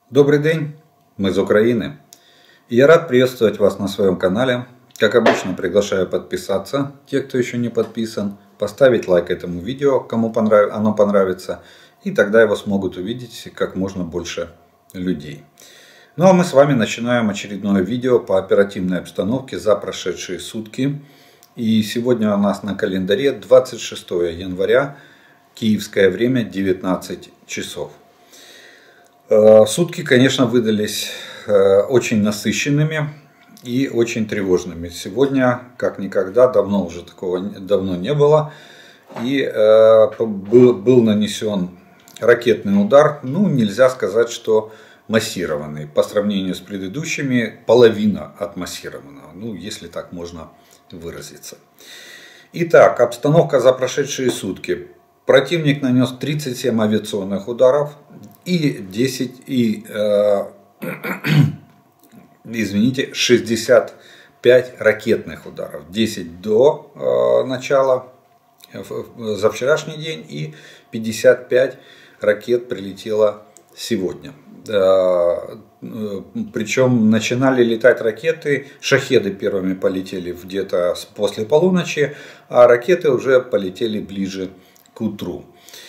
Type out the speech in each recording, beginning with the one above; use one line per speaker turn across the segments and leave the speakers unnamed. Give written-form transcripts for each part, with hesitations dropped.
Добрый день, мы из Украины. И я рад приветствовать вас на своем канале. Как обычно, приглашаю подписаться, те, кто еще не подписан, поставить лайк этому видео, кому оно понравится, и тогда его смогут увидеть как можно больше людей. Ну а мы с вами начинаем очередное видео по оперативной обстановке за прошедшие сутки. И сегодня у нас на календаре 26 января, киевское время, 19 часов. Сутки, конечно, выдались очень насыщенными и очень тревожными. Сегодня, как никогда, давно уже такого не было. И был нанесен ракетный удар. Ну, нельзя сказать, что массированный. По сравнению с предыдущими, половина от массированного. Ну, если так можно выразиться. Итак, обстановка за прошедшие сутки. Противник нанес 37 авиационных ударов и 65 ракетных ударов. 10 до начала за вчерашний день и 55 ракет прилетело сегодня. Причем начинали летать ракеты, шахеды первыми полетели где-то после полуночи, а ракеты уже полетели ближе к утру.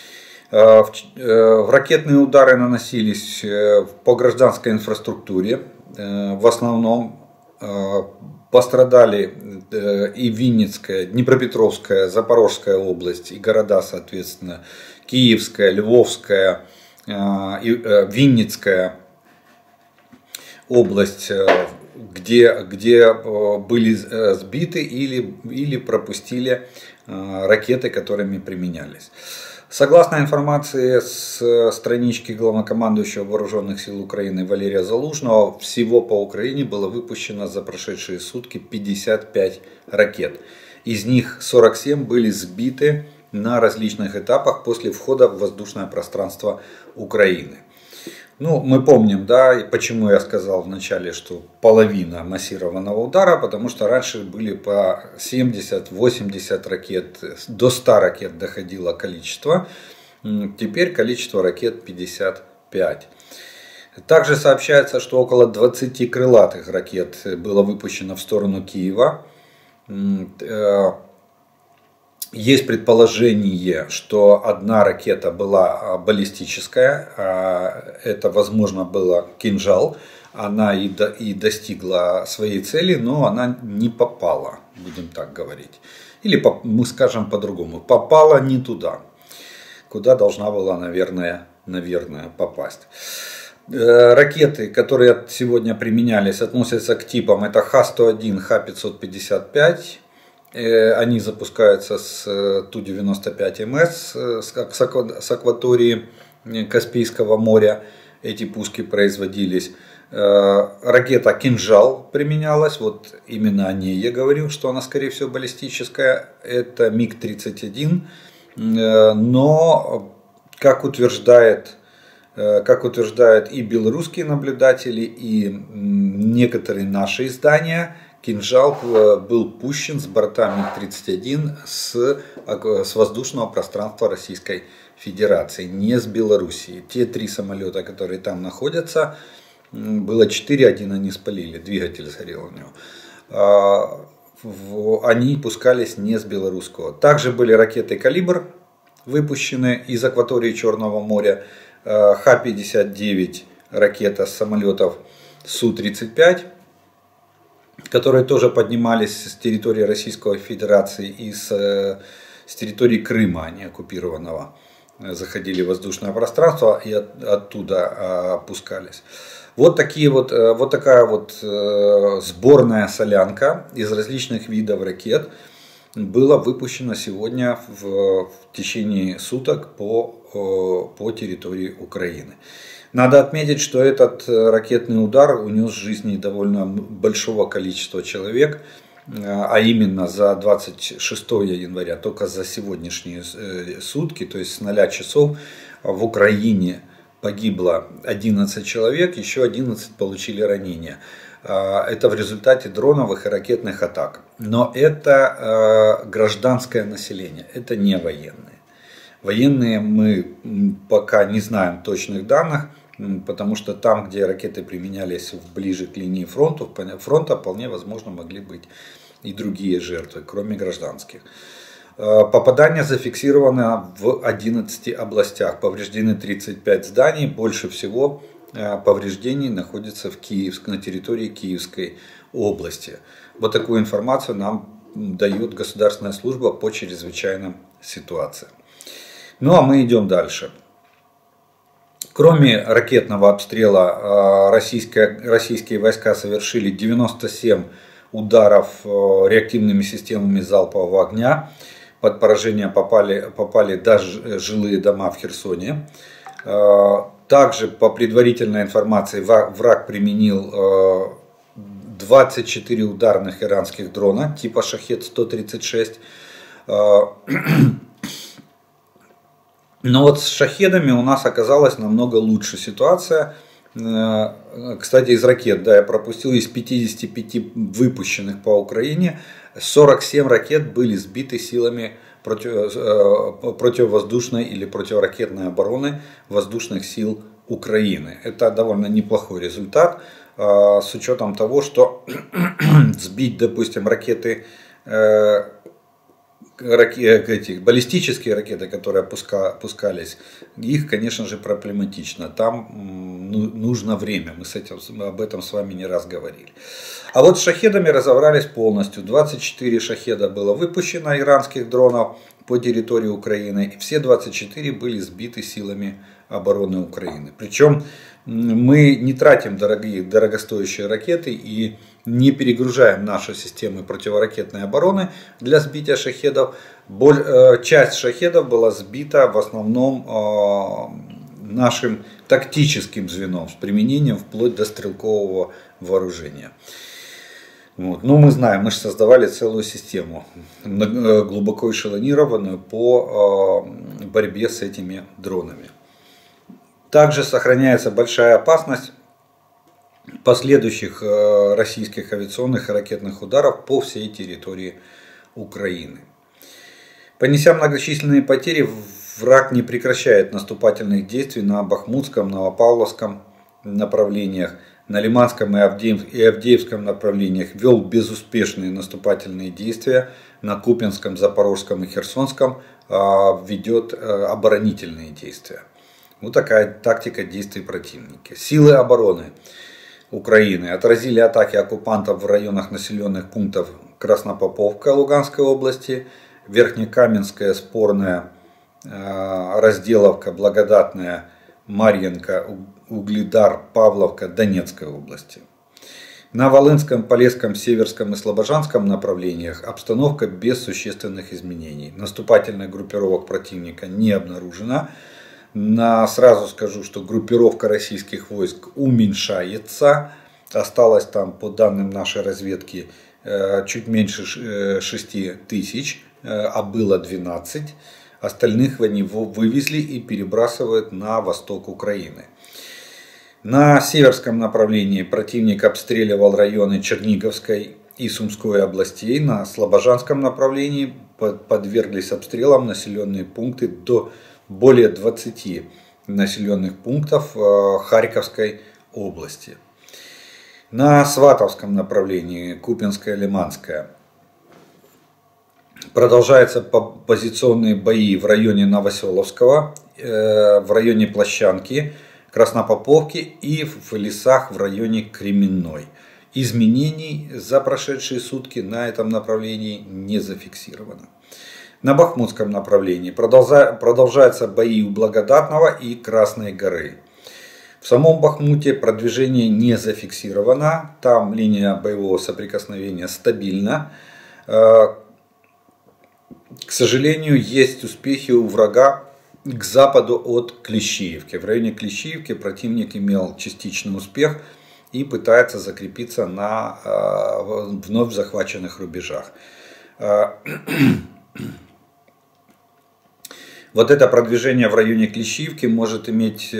Ракетные удары наносились по гражданской инфраструктуре. В основном пострадали и Винницкая, Днепропетровская, Запорожская область, и города, соответственно, Киевская, Львовская, Винницкая область, где были сбиты или пропустили ракеты, которыми применялись. Согласно информации с странички главнокомандующего Вооруженных сил Украины Валерия Залужного, всего по Украине было выпущено за прошедшие сутки 55 ракет. Из них 47 были сбиты на различных этапах после входа в воздушное пространство Украины. Ну, мы помним, да, и почему я сказал вначале, что половина массированного удара, потому что раньше были по 70-80 ракет, до 100 ракет доходило количество, теперь количество ракет 55. Также сообщается, что около 20 крылатых ракет было выпущено в сторону Киева. Есть предположение, что одна ракета была баллистическая, это, возможно, была «Кинжал». Она и достигла своей цели, но она не попала, будем так говорить. Или мы скажем по-другому, попала не туда, куда должна была, наверное, попасть. Ракеты, которые сегодня применялись, относятся к типам, это Х-101, Х-555. Они запускаются с Ту-95МС с акватории Каспийского моря. Эти пуски производились. Ракета «Кинжал» применялась. Вот именно о ней я говорил, что она, скорее всего, баллистическая. Это МиГ-31. Но, как утверждают и белорусские наблюдатели, и некоторые наши издания, «Кинжал» был пущен с борта МиГ-31 с воздушного пространства Российской Федерации, не с Белоруссии. Те 3 самолета, которые там находятся, было 4, один они спалили, двигатель сгорел у него. Они пускались не с белорусского. Также были ракеты «Калибр» выпущены из акватории Черного моря, Х-59 ракета с самолетов Су-35, которые тоже поднимались с территории Российской Федерации и с территории Крыма, а не оккупированного. Заходили в воздушное пространство и оттуда опускались. Вот такая сборная солянка из различных видов ракет была выпущена сегодня в течение суток по территории Украины. Надо отметить, что этот ракетный удар унес жизни довольно большого количества человек, а именно за 26 января, только за сегодняшние сутки, то есть с 0 часов в Украине погибло 11 человек, еще 11 получили ранения. Это в результате дроновых и ракетных атак. Но это гражданское население, это не военные. Военные мы пока не знаем точных данных, потому что там, где ракеты применялись ближе к линии фронта, вполне возможно могли быть и другие жертвы, кроме гражданских. Попадание зафиксировано в 11 областях, повреждены 35 зданий, больше всего повреждений находится на территории Киевской области. Вот такую информацию нам дает Государственная служба по чрезвычайным ситуациям. Ну а мы идем дальше. Кроме ракетного обстрела, российские войска совершили 97 ударов реактивными системами залпового огня. Под поражение попали даже жилые дома в Херсоне. Также, по предварительной информации, враг применил 24 ударных иранских дрона типа Шахед-136. Но вот с шахедами у нас оказалась намного лучше ситуация. Кстати, из ракет, да, я пропустил, из 55 выпущенных по Украине, 47 ракет были сбиты силами противовоздушной или противоракетной обороны воздушных сил Украины. Это довольно неплохой результат, с учетом того, что сбить, допустим, баллистические ракеты, которые пускались, их, конечно же, проблематично. Там нужно время. Мы об этом с вами не раз говорили. А вот с шахедами разобрались полностью. 24 шахеда было выпущено иранских дронов по территории Украины. И все 24 были сбиты силами обороны Украины. Причем мы не тратим дорогостоящие ракеты и не перегружаем наши системы противоракетной обороны для сбития шахедов. Часть шахедов была сбита в основном нашим тактическим звеном с применением вплоть до стрелкового вооружения. Вот. Ну, мы знаем, мы же создавали целую систему, глубоко эшелонированную по борьбе с этими дронами. Также сохраняется большая опасность последующих российских авиационных и ракетных ударов по всей территории Украины. Понеся многочисленные потери, враг не прекращает наступательных действий на Бахмутском, Новопавловском направлениях, на Лиманском и Авдеевском направлениях, вел безуспешные наступательные действия, на Купянском, Запорожском и Херсонском ведет оборонительные действия. Вот такая тактика действий противника. Силы обороны Украины отразили атаки оккупантов в районах населенных пунктов Краснопоповка Луганской области, Верхнекаменская, Спорная, Разделовка, Благодатная, Марьинка, Угледар, Павловка Донецкой области. На Волынском, Полесском, Северском и Слобожанском направлениях обстановка без существенных изменений. Наступательных группировок противника не обнаружено. Сразу скажу, что группировка российских войск уменьшается. Осталось там, по данным нашей разведки, чуть меньше 6 тысяч, а было 12. Остальных они вывезли и перебрасывают на восток Украины. На северском направлении противник обстреливал районы Черниговской и Сумской областей. На Слобожанском направлении подверглись обстрелам населенные пункты до более 20 населенных пунктов Харьковской области. На Сватовском направлении, Купянская, Лиманская, продолжаются позиционные бои в районе Новоселовского, в районе Площанки, Краснопоповки и в лесах в районе Кременной. Изменений за прошедшие сутки на этом направлении не зафиксировано. На Бахмутском направлении продолжаются бои у Благодатного и Красной горы. В самом Бахмуте продвижение не зафиксировано, там линия боевого соприкосновения стабильна. К сожалению, есть успехи у врага к западу от Клещиевки. В районе Клещиевки противник имел частичный успех и пытается закрепиться на вновь захваченных рубежах. Вот это продвижение в районе Клещиевки может иметь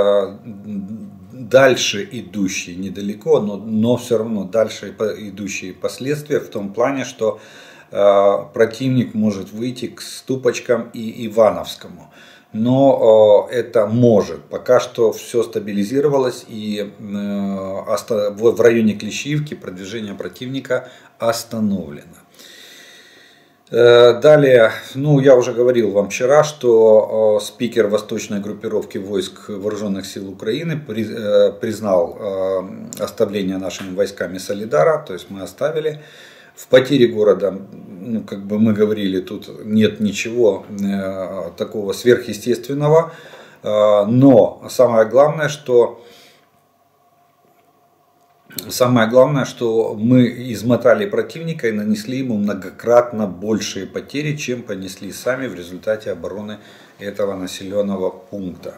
дальше идущие, недалеко, но все равно дальше идущие последствия в том плане, что противник может выйти к Ступочкам и Ивановскому. но это может. Пока что все стабилизировалось, и в районе Клещиевки продвижение противника остановлено. Далее, я уже говорил вам вчера, что спикер восточной группировки войск Вооруженных сил Украины признал оставление нашими войсками Солидара, то есть мы оставили. В потере города, как бы мы говорили, тут нет ничего такого сверхъестественного, но самое главное, что мы измотали противника и нанесли ему многократно большие потери, чем понесли сами в результате обороны этого населенного пункта.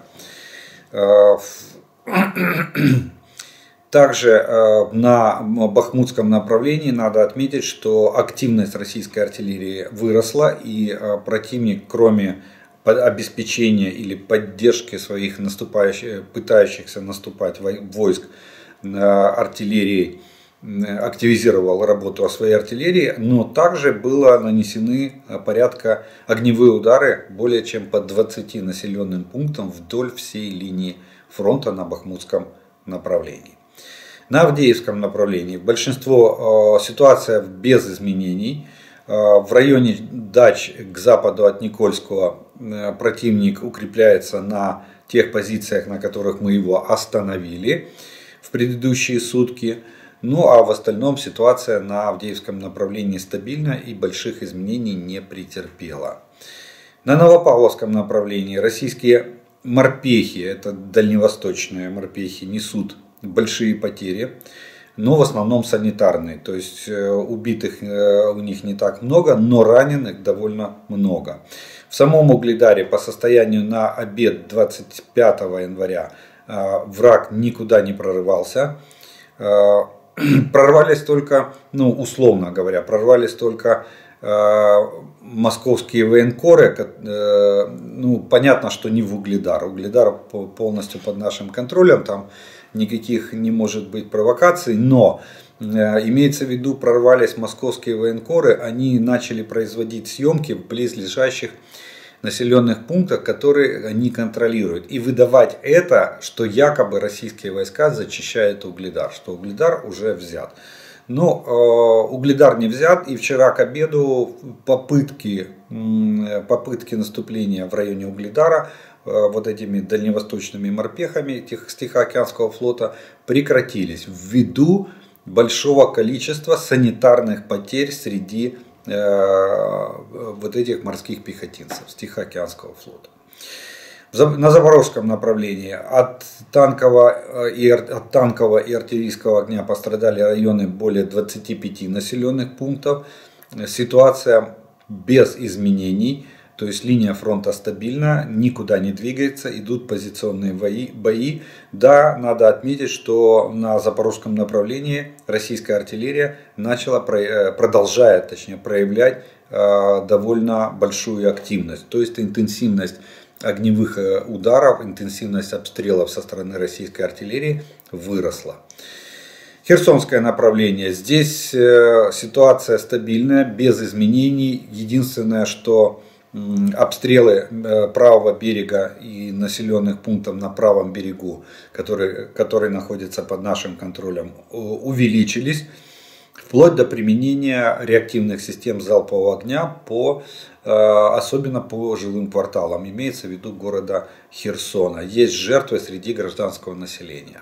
Также на Бахмутском направлении надо отметить, что активность российской артиллерии выросла, и противник, кроме обеспечения или поддержки своих пытающихся наступать войск артиллерии, активизировал работу своей артиллерии, но также было нанесены порядка огневые удары более чем по 20 населенным пунктам вдоль всей линии фронта на Бахмутском направлении. На Авдеевском направлении большинство ситуация без изменений. В районе дач к западу от Никольского противник укрепляется на тех позициях, на которых мы его остановили в предыдущие сутки. А в остальном ситуация на Авдеевском направлении стабильна и больших изменений не претерпела. На Новопавловском направлении российские морпехи, это дальневосточные морпехи, несут большие потери, но в основном санитарные, то есть убитых у них не так много, но раненых довольно много. В самом Угледаре по состоянию на обед 25 января враг никуда не прорывался. Прорвались только, условно говоря, московские военкоры. Понятно, что не в Угледар. Угледар полностью под нашим контролем, там никаких не может быть провокаций, но имеется в виду, прорвались московские военкоры, они начали производить съемки в близлежащих населенных пунктах, которые они контролируют, и выдавать это, что якобы российские войска зачищают Угледар, что Угледар уже взят. Но Угледар не взят, и вчера к обеду попытки наступления в районе Угледара вот этими дальневосточными морпехами с Тихоокеанского флота прекратились ввиду большого количества санитарных потерь среди вот этих морских пехотинцев с Тихоокеанского флота. На Запорожском направлении от танкового и артиллерийского огня пострадали районы более 25 населенных пунктов. Ситуация без изменений, то есть линия фронта стабильна, никуда не двигается, идут позиционные бои. Да, надо отметить, что на Запорожском направлении российская артиллерия продолжает проявлять довольно большую активность, то есть интенсивность огневых ударов, интенсивность обстрелов со стороны российской артиллерии выросла. Херсонское направление. Здесь ситуация стабильная, без изменений. Единственное, что обстрелы правого берега и населенных пунктов на правом берегу, которые находятся под нашим контролем, увеличились. Вплоть до применения реактивных систем залпового огня, особенно по жилым кварталам, имеется в виду города Херсона. Есть жертвы среди гражданского населения.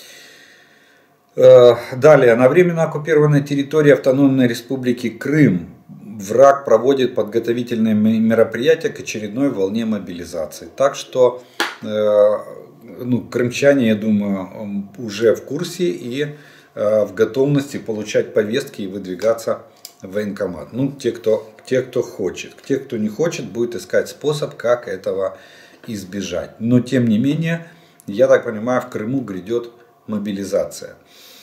Далее, на временно оккупированной территории Автономной Республики Крым враг проводит подготовительные мероприятия к очередной волне мобилизации. Так что крымчане, я думаю, уже в курсе и в готовности получать повестки и выдвигаться в военкомат. Те, кто хочет. Те, кто не хочет, будет искать способ, как этого избежать. Но тем не менее, я так понимаю, в Крыму грядет мобилизация.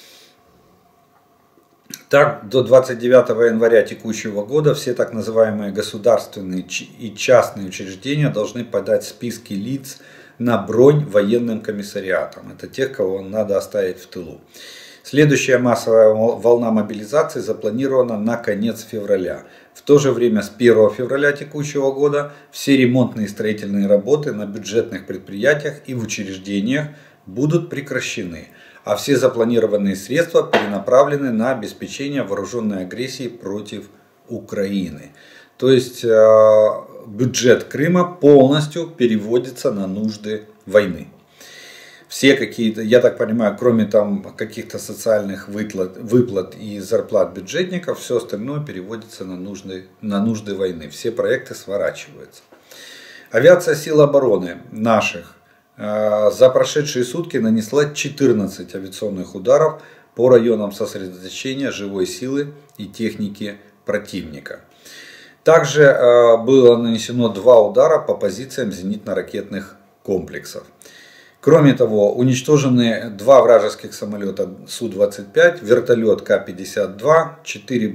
Так, до 29 января текущего года все так называемые государственные и частные учреждения должны подать списки лиц на бронь военным комиссариатам. Это тех, кого надо оставить в тылу. Следующая массовая волна мобилизации запланирована на конец февраля. В то же время с 1 февраля текущего года все ремонтные и строительные работы на бюджетных предприятиях и в учреждениях будут прекращены, а все запланированные средства перенаправлены на обеспечение вооруженной агрессии против Украины. То есть бюджет Крыма полностью переводится на нужды войны. Все какие-то, я так понимаю, кроме там каких-то социальных выплат и зарплат бюджетников, все остальное переводится на нужды войны. Все проекты сворачиваются. Авиация сил обороны наших за прошедшие сутки нанесла 14 авиационных ударов по районам сосредоточения живой силы и техники противника. Также было нанесено 2 удара по позициям зенитно-ракетных комплексов. Кроме того, уничтожены 2 вражеских самолета Су-25, вертолет К-52, 4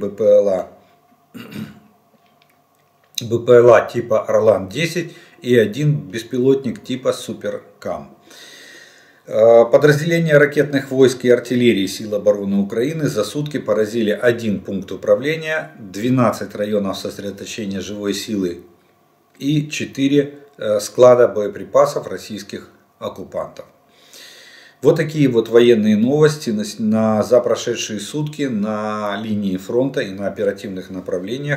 БПЛА типа Орлан-10 и 1 беспилотник типа Суперкам. Подразделения ракетных войск и артиллерии сил обороны Украины за сутки поразили 1 пункт управления, 12 районов сосредоточения живой силы и 4 склада боеприпасов российских оккупантов. Вот такие вот военные новости за прошедшие сутки на линии фронта и на оперативных направлениях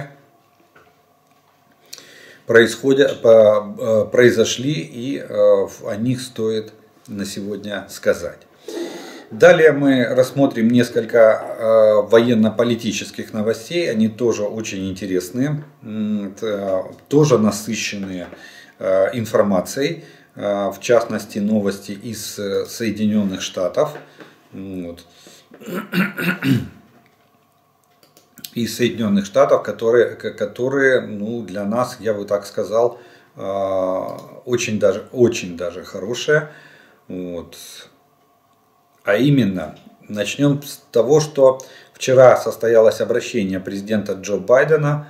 произошли, и о них стоит на сегодня сказать. Далее мы рассмотрим несколько военно-политических новостей. Они тоже очень интересные, тоже насыщенные информацией. В частности, новости из Соединенных Штатов. Вот. Из Соединенных Штатов, которые ну, для нас, я бы так сказал, очень даже хорошие. Вот. А именно, начнем с того, что вчера состоялось обращение президента Джо Байдена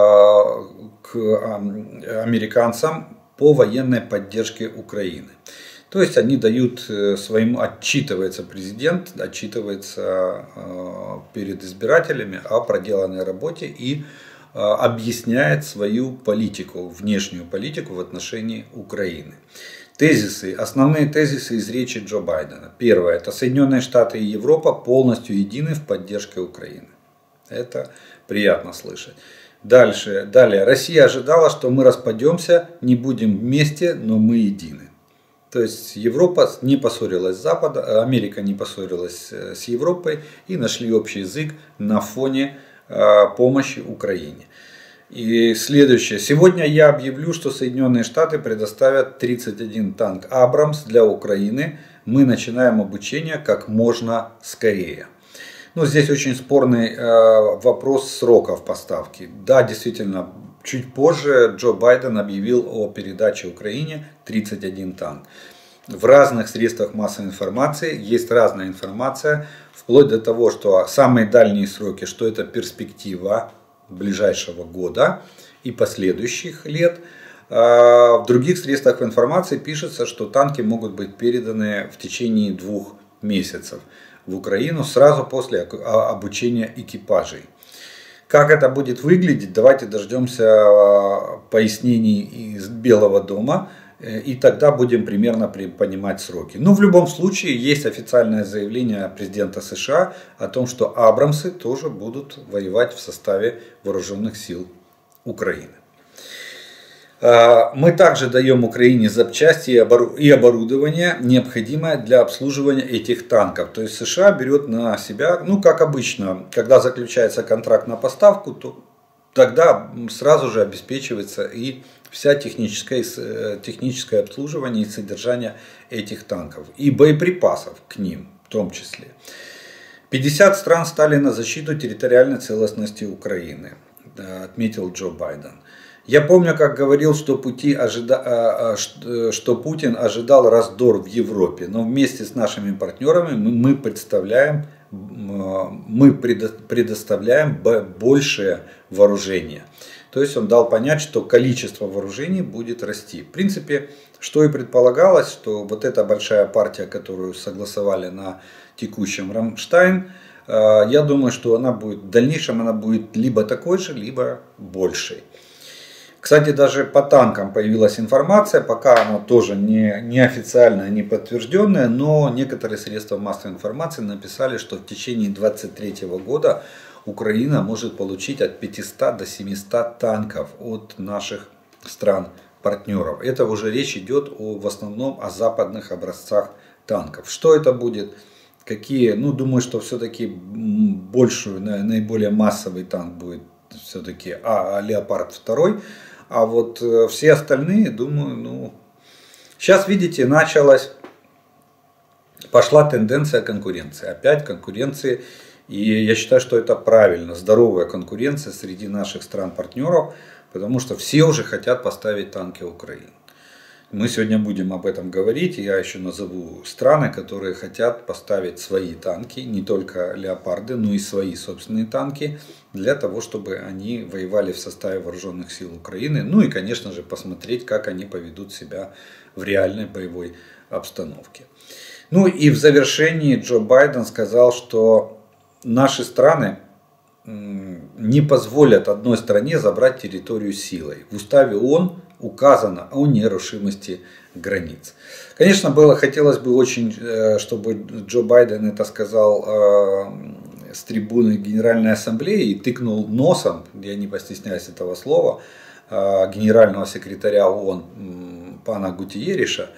к американцам по военной поддержке Украины. То есть они дают отчитывается президент, отчитывается перед избирателями о проделанной работе и объясняет свою политику, внешнюю политику в отношении Украины. Основные тезисы из речи Джо Байдена. Первое. Это Соединенные Штаты и Европа полностью едины в поддержке Украины. Это приятно слышать. Далее. Россия ожидала, что мы распадемся, не будем вместе, но мы едины. То есть Европа не поссорилась с Западом, Америка не поссорилась с Европой и нашли общий язык на фоне помощи Украине. И следующее. Сегодня я объявлю, что Соединенные Штаты предоставят 31 танк Абрамс для Украины. Мы начинаем обучение как можно скорее. Ну, здесь очень спорный вопрос сроков поставки. Да, действительно, чуть позже Джо Байден объявил о передаче Украине 31 танк. В разных средствах массовой информации есть разная информация, вплоть до того, что самые дальние сроки, что это перспектива ближайшего года и последующих лет. В других средствах информации пишется, что танки могут быть переданы в течение 2 месяцев в Украину сразу после обучения экипажей. Как это будет выглядеть, давайте дождемся пояснений из Белого дома, и тогда будем примерно понимать сроки. Но в любом случае есть официальное заявление президента США о том, что Абрамсы тоже будут воевать в составе вооруженных сил Украины. Мы также даем Украине запчасти и оборудование, необходимое для обслуживания этих танков. То есть США берет на себя, ну как обычно, когда заключается контракт на поставку, то тогда сразу же обеспечивается и вся техническое обслуживание и содержание этих танков. И боеприпасов к ним в том числе. 50 стран стали на защиту территориальной целостности Украины, отметил Джо Байден. Я помню, как говорил, что Путин ожидал раздор в Европе, но вместе с нашими партнерами мы предоставляем большее вооружение. То есть он дал понять, что количество вооружений будет расти. В принципе, что и предполагалось, что вот эта большая партия, которую согласовали на текущем Рамштайн, Я думаю, что она будет, в дальнейшем она будет либо такой же, либо большей. Кстати, даже по танкам появилась информация, пока она тоже не официальная, не подтвержденная, но некоторые средства массовой информации написали, что в течение 2023 года Украина может получить от 500 до 700 танков от наших стран-партнеров. Это уже речь идет в основном о западных образцах танков. Что это будет? Какие? Ну, думаю, что все-таки большую, наиболее массовый танк будет все-таки Леопард 2. А вот все остальные, думаю, ну... Сейчас, видите, пошла тенденция конкуренции. Опять конкуренции. И я считаю, что это правильно. Здоровая конкуренция среди наших стран-партнеров. Потому что все уже хотят поставить танки Украины. Мы сегодня будем об этом говорить. Я еще назову страны, которые хотят поставить свои танки. Не только Леопарды, но и свои собственные танки. Для того, чтобы они воевали в составе вооруженных сил Украины. Ну и, конечно же, посмотреть, как они поведут себя в реальной боевой обстановке. Ну и в завершении Джо Байден сказал, что наши страны не позволят одной стране забрать территорию силой. В уставе ООН указано о нерушимости границ. Конечно, хотелось бы очень, чтобы Джо Байден это сказал с трибуны Генеральной Ассамблеи и тыкнул носом, я не постесняюсь этого слова, генерального секретаря ООН пана Гутиериша.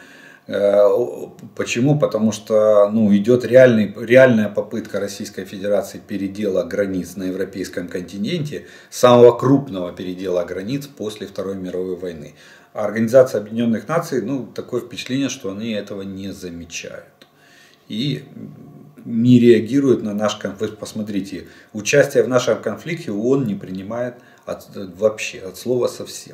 Почему? Потому что идет реальная попытка Российской Федерации передела границ на европейском континенте, самого крупного передела границ после Второй мировой войны. А Организация Объединенных Наций, такое впечатление, что они этого не замечают. И не реагируют на наш конфликт. Посмотрите, участие в нашем конфликте ООН не принимает вообще, от слова совсем.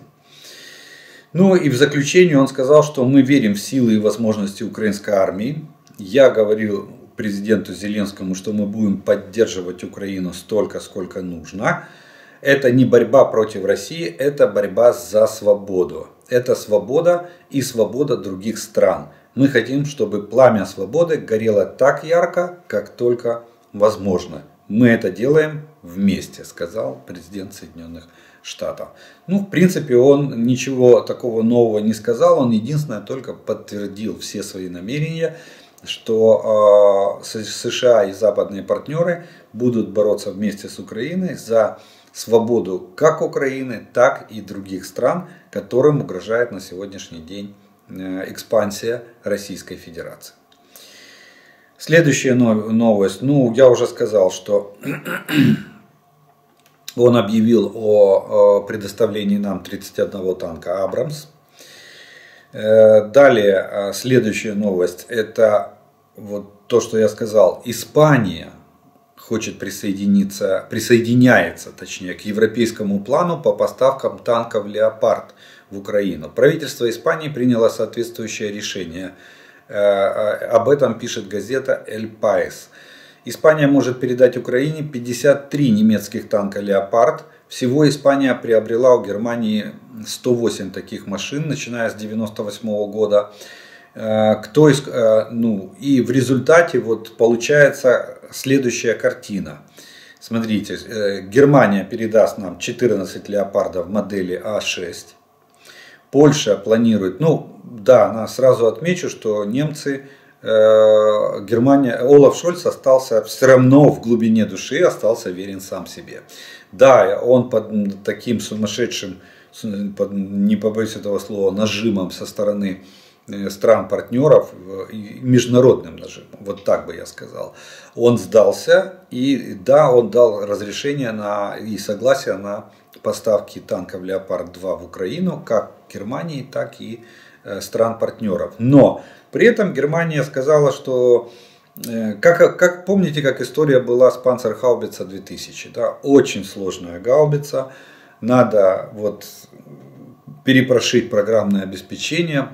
Ну и в заключение он сказал, что мы верим в силы и возможности украинской армии. Я говорил президенту Зеленскому, что мы будем поддерживать Украину столько, сколько нужно. Это не борьба против России, это борьба за свободу. Это свобода и свобода других стран. Мы хотим, чтобы пламя свободы горело так ярко, как только возможно. Мы это делаем вместе, сказал президент Соединенных Штатов. В принципе, он ничего такого нового не сказал. Он единственное только подтвердил все свои намерения, что США и западные партнеры будут бороться вместе с Украиной за свободу как Украины, так и других стран, которым угрожает на сегодняшний день экспансия Российской Федерации. Следующая новость. Я уже сказал, что он объявил о предоставлении нам 31 танка «Абрамс». Далее, следующая новость. Это вот то, что я сказал. Испания хочет присоединяется к европейскому плану по поставкам танков «Леопард» в Украину. Правительство Испании приняло соответствующее решение. Об этом пишет газета «Эль Паис». Испания может передать Украине 53 немецких танка «Леопард». Всего Испания приобрела у Германии 108 таких машин, начиная с 1998 года. И в результате получается следующая картина. Смотрите, Германия передаст нам 14 «Леопардов» модели А6. Польша планирует, сразу отмечу, что немцы, Германия, Олаф Шольц остался все равно в глубине души, остался верен сам себе. Да, он под таким сумасшедшим, не побоюсь этого слова, нажимом со стороны стран-партнеров, международным нажимом, вот так бы я сказал, он сдался, и да, он дал разрешение и согласие на поставки танков «Леопард-2» в Украину, как Германии, так и стран-партнеров. Но при этом Германия сказала, что, помните, как история была с Панцергаубица 2000, да, очень сложная гаубица, надо перепрошить программное обеспечение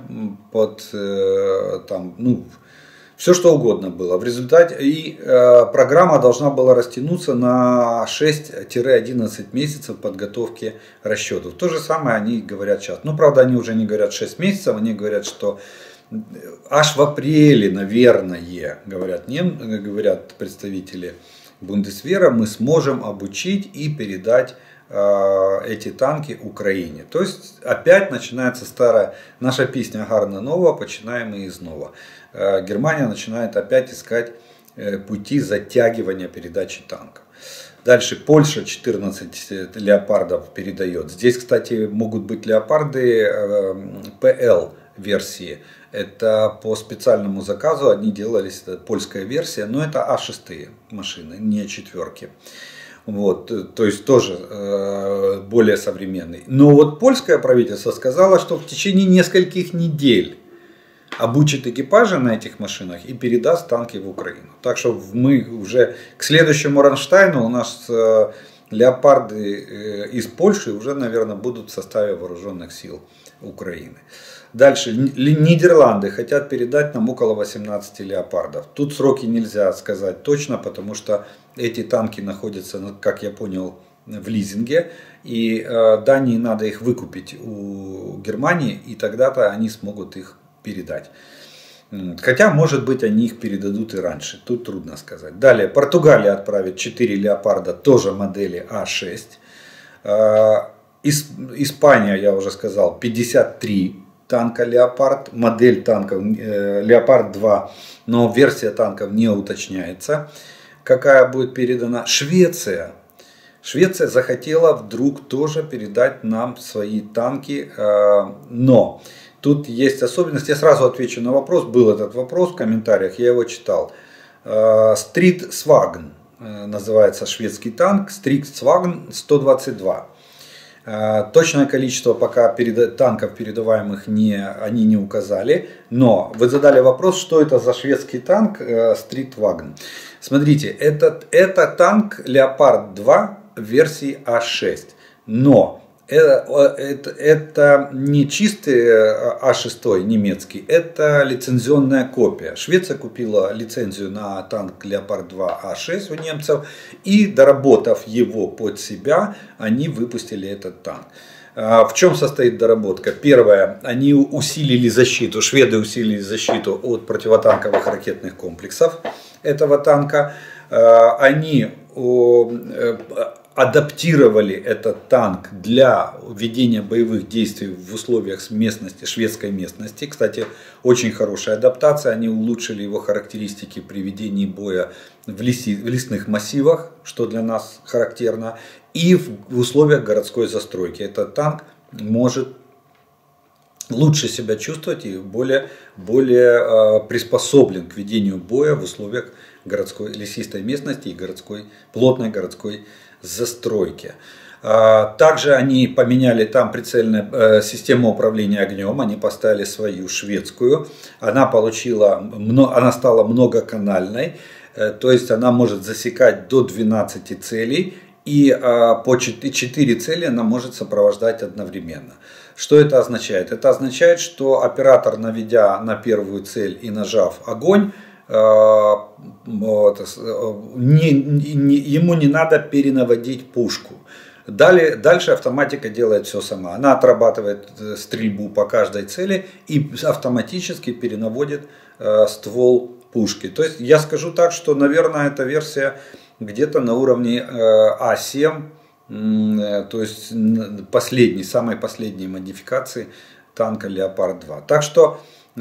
все что угодно было. В результате программа должна была растянуться на 6-11 месяцев подготовки расчетов. То же самое они говорят сейчас. Правда, они уже не говорят 6 месяцев, они говорят, что аж в апреле, наверное, говорят представители Бундесвера мы сможем обучить и передать эти танки Украине. То есть опять начинается старая наша песня «Гарна нова», починаем и изнова. Германия начинает опять искать пути затягивания передачи танков. Дальше Польша 14 леопардов передает. Здесь, кстати, могут быть леопарды ПЛ версии. Это по специальному заказу они делались, это польская версия, но это А6 машины, не четверки. Вот, то есть тоже более современный. Но вот польское правительство сказало, что в течение нескольких недель обучит экипажи на этих машинах и передаст танки в Украину. Так что мы уже к следующему Рамштайну у нас леопарды из Польши уже, наверное, будут в составе вооруженных сил Украины. Дальше. Нидерланды хотят передать нам около 18 леопардов. Тут сроки нельзя сказать точно, потому что эти танки находятся, как я понял, в лизинге. И Дании надо их выкупить у Германии, и тогда-то они смогут их передать. Хотя, может быть, они их передадут и раньше. Тут трудно сказать. Далее. Португалия отправит 4 леопарда, тоже модели А6. Испания, я уже сказал, 53 танка Леопард. Модель танков Леопард 2, но версия танков не уточняется, какая будет передана. Швеция захотела вдруг тоже передать нам свои танки, но тут есть особенность. Я сразу отвечу на вопрос. Был этот вопрос в комментариях, я его читал. Stridsvagn называется шведский танк. Stridsvagn 122. Точное количество пока танков передаваемых они не указали. Но вы задали вопрос, что это за шведский танк Stridsvagn. Смотрите, это танк Leopard 2 версии А6. Но это не чистый А6 немецкий, это лицензионная копия. Швеция купила лицензию на танк Leopard 2 А6 у немцев, и доработав его под себя, они выпустили этот танк. В чем состоит доработка? Первое, они усилили защиту, шведы усилили защиту от противотанковых ракетных комплексов этого танка. Они адаптировали этот танк для ведения боевых действий в условиях шведской местности. Кстати, очень хорошая адаптация. Они улучшили его характеристики при ведении боя в лесных массивах, что для нас характерно, и в условиях городской застройки. Этот танк может лучше себя чувствовать и более приспособлен к ведению боя в условиях городской лесистой местности и плотной городской застройки. Также они поменяли там прицельную систему управления огнем, они поставили свою шведскую. Она стала многоканальной, то есть она может засекать до 12 целей, и по 4 цели она может сопровождать одновременно. Что это означает? Это означает, что оператор, наведя на первую цель и нажав огонь, ему не надо перенаводить пушку. Дальше автоматика делает все сама. Она отрабатывает стрельбу по каждой цели и автоматически перенаводит ствол пушки. То есть я скажу так, что, наверное, эта версия где-то на уровне А7, то есть самой последней модификации танка Leopard 2. Так что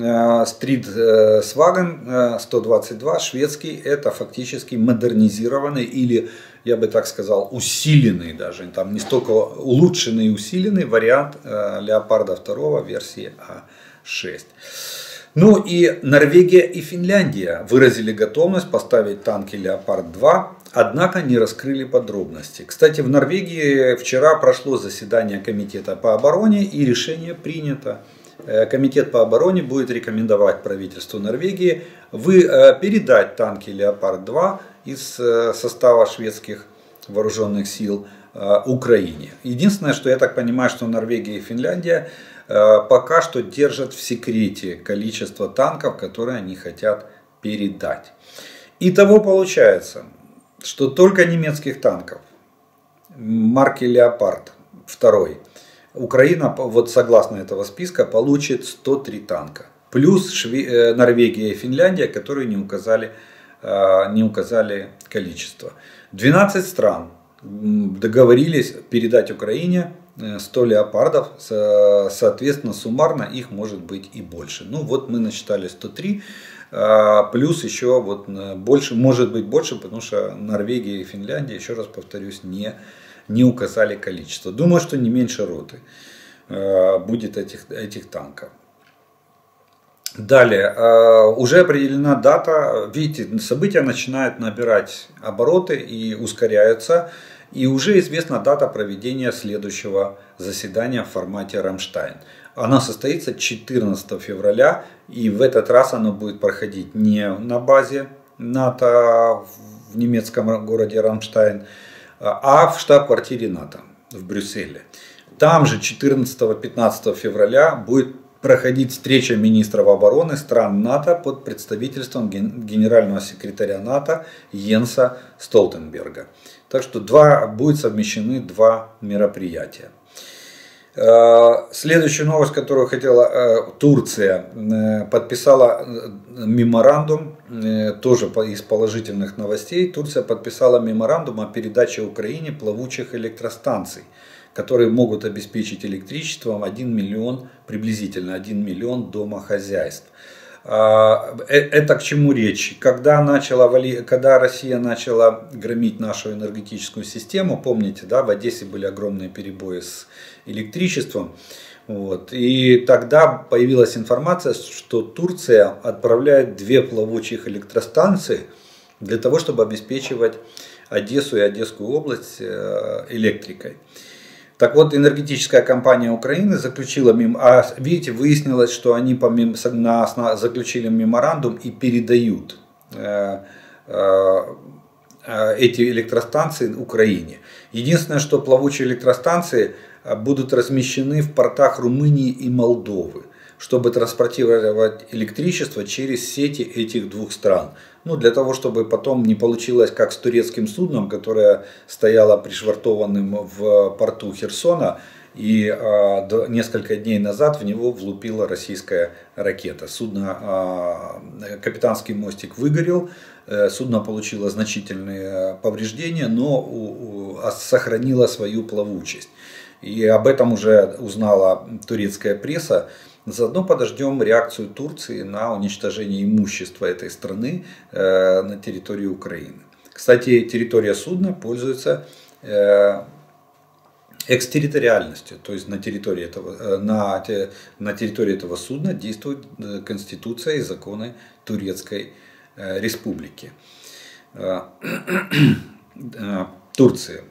Stridsvagn 122 шведский, это фактически модернизированный, или я бы так сказал, усиленный даже, там не столько улучшенный и усиленный вариант Леопарда 2 версии А6. Ну и Норвегия и Финляндия выразили готовность поставить танки Leopard 2, однако не раскрыли подробности. Кстати, в Норвегии вчера прошло заседание комитета по обороне, и решение принято. Комитет по обороне будет рекомендовать правительству Норвегии передать танки Leopard 2 из состава шведских вооруженных сил Украине. Единственное, что я так понимаю, что Норвегия и Финляндия пока что держат в секрете количество танков, которые они хотят передать. Итого получается, что только немецких танков марки Leopard 2 Украина, вот согласно этого списка, получит 103 танка. Плюс Норвегия и Финляндия, которые не указали не указали количество. 12 стран договорились передать Украине 100 леопардов, соответственно, суммарно их может быть и больше. Ну вот мы насчитали 103, плюс еще вот больше, может быть больше, потому что Норвегия и Финляндия, еще раз повторюсь, не указали количество. Думаю, что не меньше роты будет этих танков. Далее, уже определена дата, видите, события начинают набирать обороты и ускоряются. И уже известна дата проведения следующего заседания в формате Рамштайн. Она состоится 14 февраля, и в этот раз оно будет проходить не на базе НАТО в немецком городе Рамштайн, а в штаб-квартире НАТО в Брюсселе. Там же 14-15 февраля будет проходить встреча министров обороны стран НАТО под представительством генерального секретаря НАТО Йенса Столтенберга. Так что будут совмещены два мероприятия. Следующая новость, которую хотела, Турция подписала меморандум, тоже из положительных новостей. Турция подписала меморандум о передаче Украине плавучих электростанций, которые могут обеспечить электричеством 1 миллион, приблизительно 1 миллион домохозяйств. Это к чему речь? Когда Россия начала громить нашу энергетическую систему, помните, да, в Одессе были огромные перебои с электричеством. Вот, и тогда появилась информация, что Турция отправляет 2 плавучих электростанции для того, чтобы обеспечивать Одессу и Одесскую область электрикой. Так вот, энергетическая компания Украины заключила, видите, выяснилось, что они заключили меморандум и передают эти электростанции Украине. Единственное, что плавучие электростанции будут размещены в портах Румынии и Молдовы, чтобы транспортировать электричество через сети этих двух стран. Ну, для того, чтобы потом не получилось, как с турецким судном, которое стояло пришвартованным в порту Херсона, и несколько дней назад в него влупила российская ракета. Капитанский мостик выгорел, судно получило значительные повреждения, но сохранило свою плавучесть. И об этом уже узнала турецкая пресса. Заодно подождем реакцию Турции на уничтожение имущества этой страны на территории Украины. Кстати, территория судна пользуется экстерриториальностью, то есть на территории этого судна действует Конституция и законы Турецкой Республики. Турции.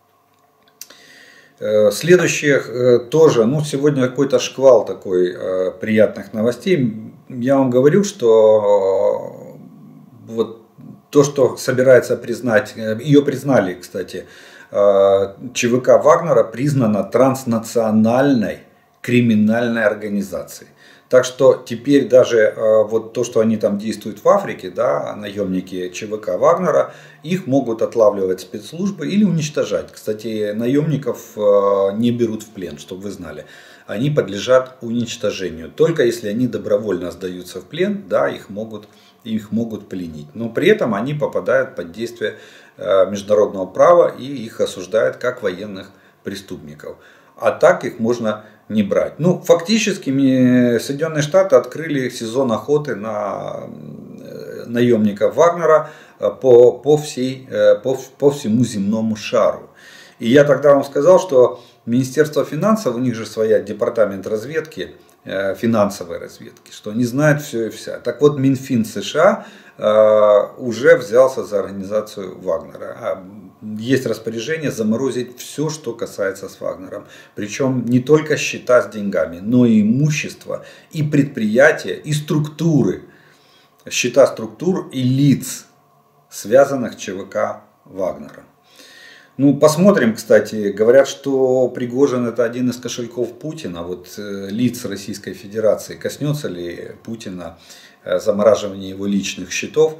Следующее тоже, сегодня какой-то шквал такой приятных новостей. Я вам говорю, что вот то, что собирается признать, ее признали, кстати, ЧВК Вагнера признана транснациональной криминальной организацией. Так что теперь даже вот то, что они там действуют в Африке, да, наемники ЧВК Вагнера, их могут отлавливать спецслужбы или уничтожать. Кстати, наемников не берут в плен, чтобы вы знали. Они подлежат уничтожению. Только если они добровольно сдаются в плен, да, их могут пленить. Но при этом они попадают под действие международного права и их осуждают как военных преступников. А так их можно не брать. Фактически Соединенные Штаты открыли сезон охоты на наемников Вагнера по всему земному шару. И я тогда вам сказал, что Министерство финансов, у них же своя департамент разведки, финансовой разведки, что они знают все и вся. Так вот, Минфин США уже взялся за организацию Вагнера. Есть распоряжение заморозить все, что касается с Вагнером. Причем не только счета с деньгами, но и имущество, и предприятия, и структуры. Счета структур и лиц, связанных с ЧВК Вагнера. Посмотрим, кстати. Говорят, что Пригожин это один из кошельков Путина. Вот лиц Российской Федерации. Коснется ли Путина замораживания его личных счетов?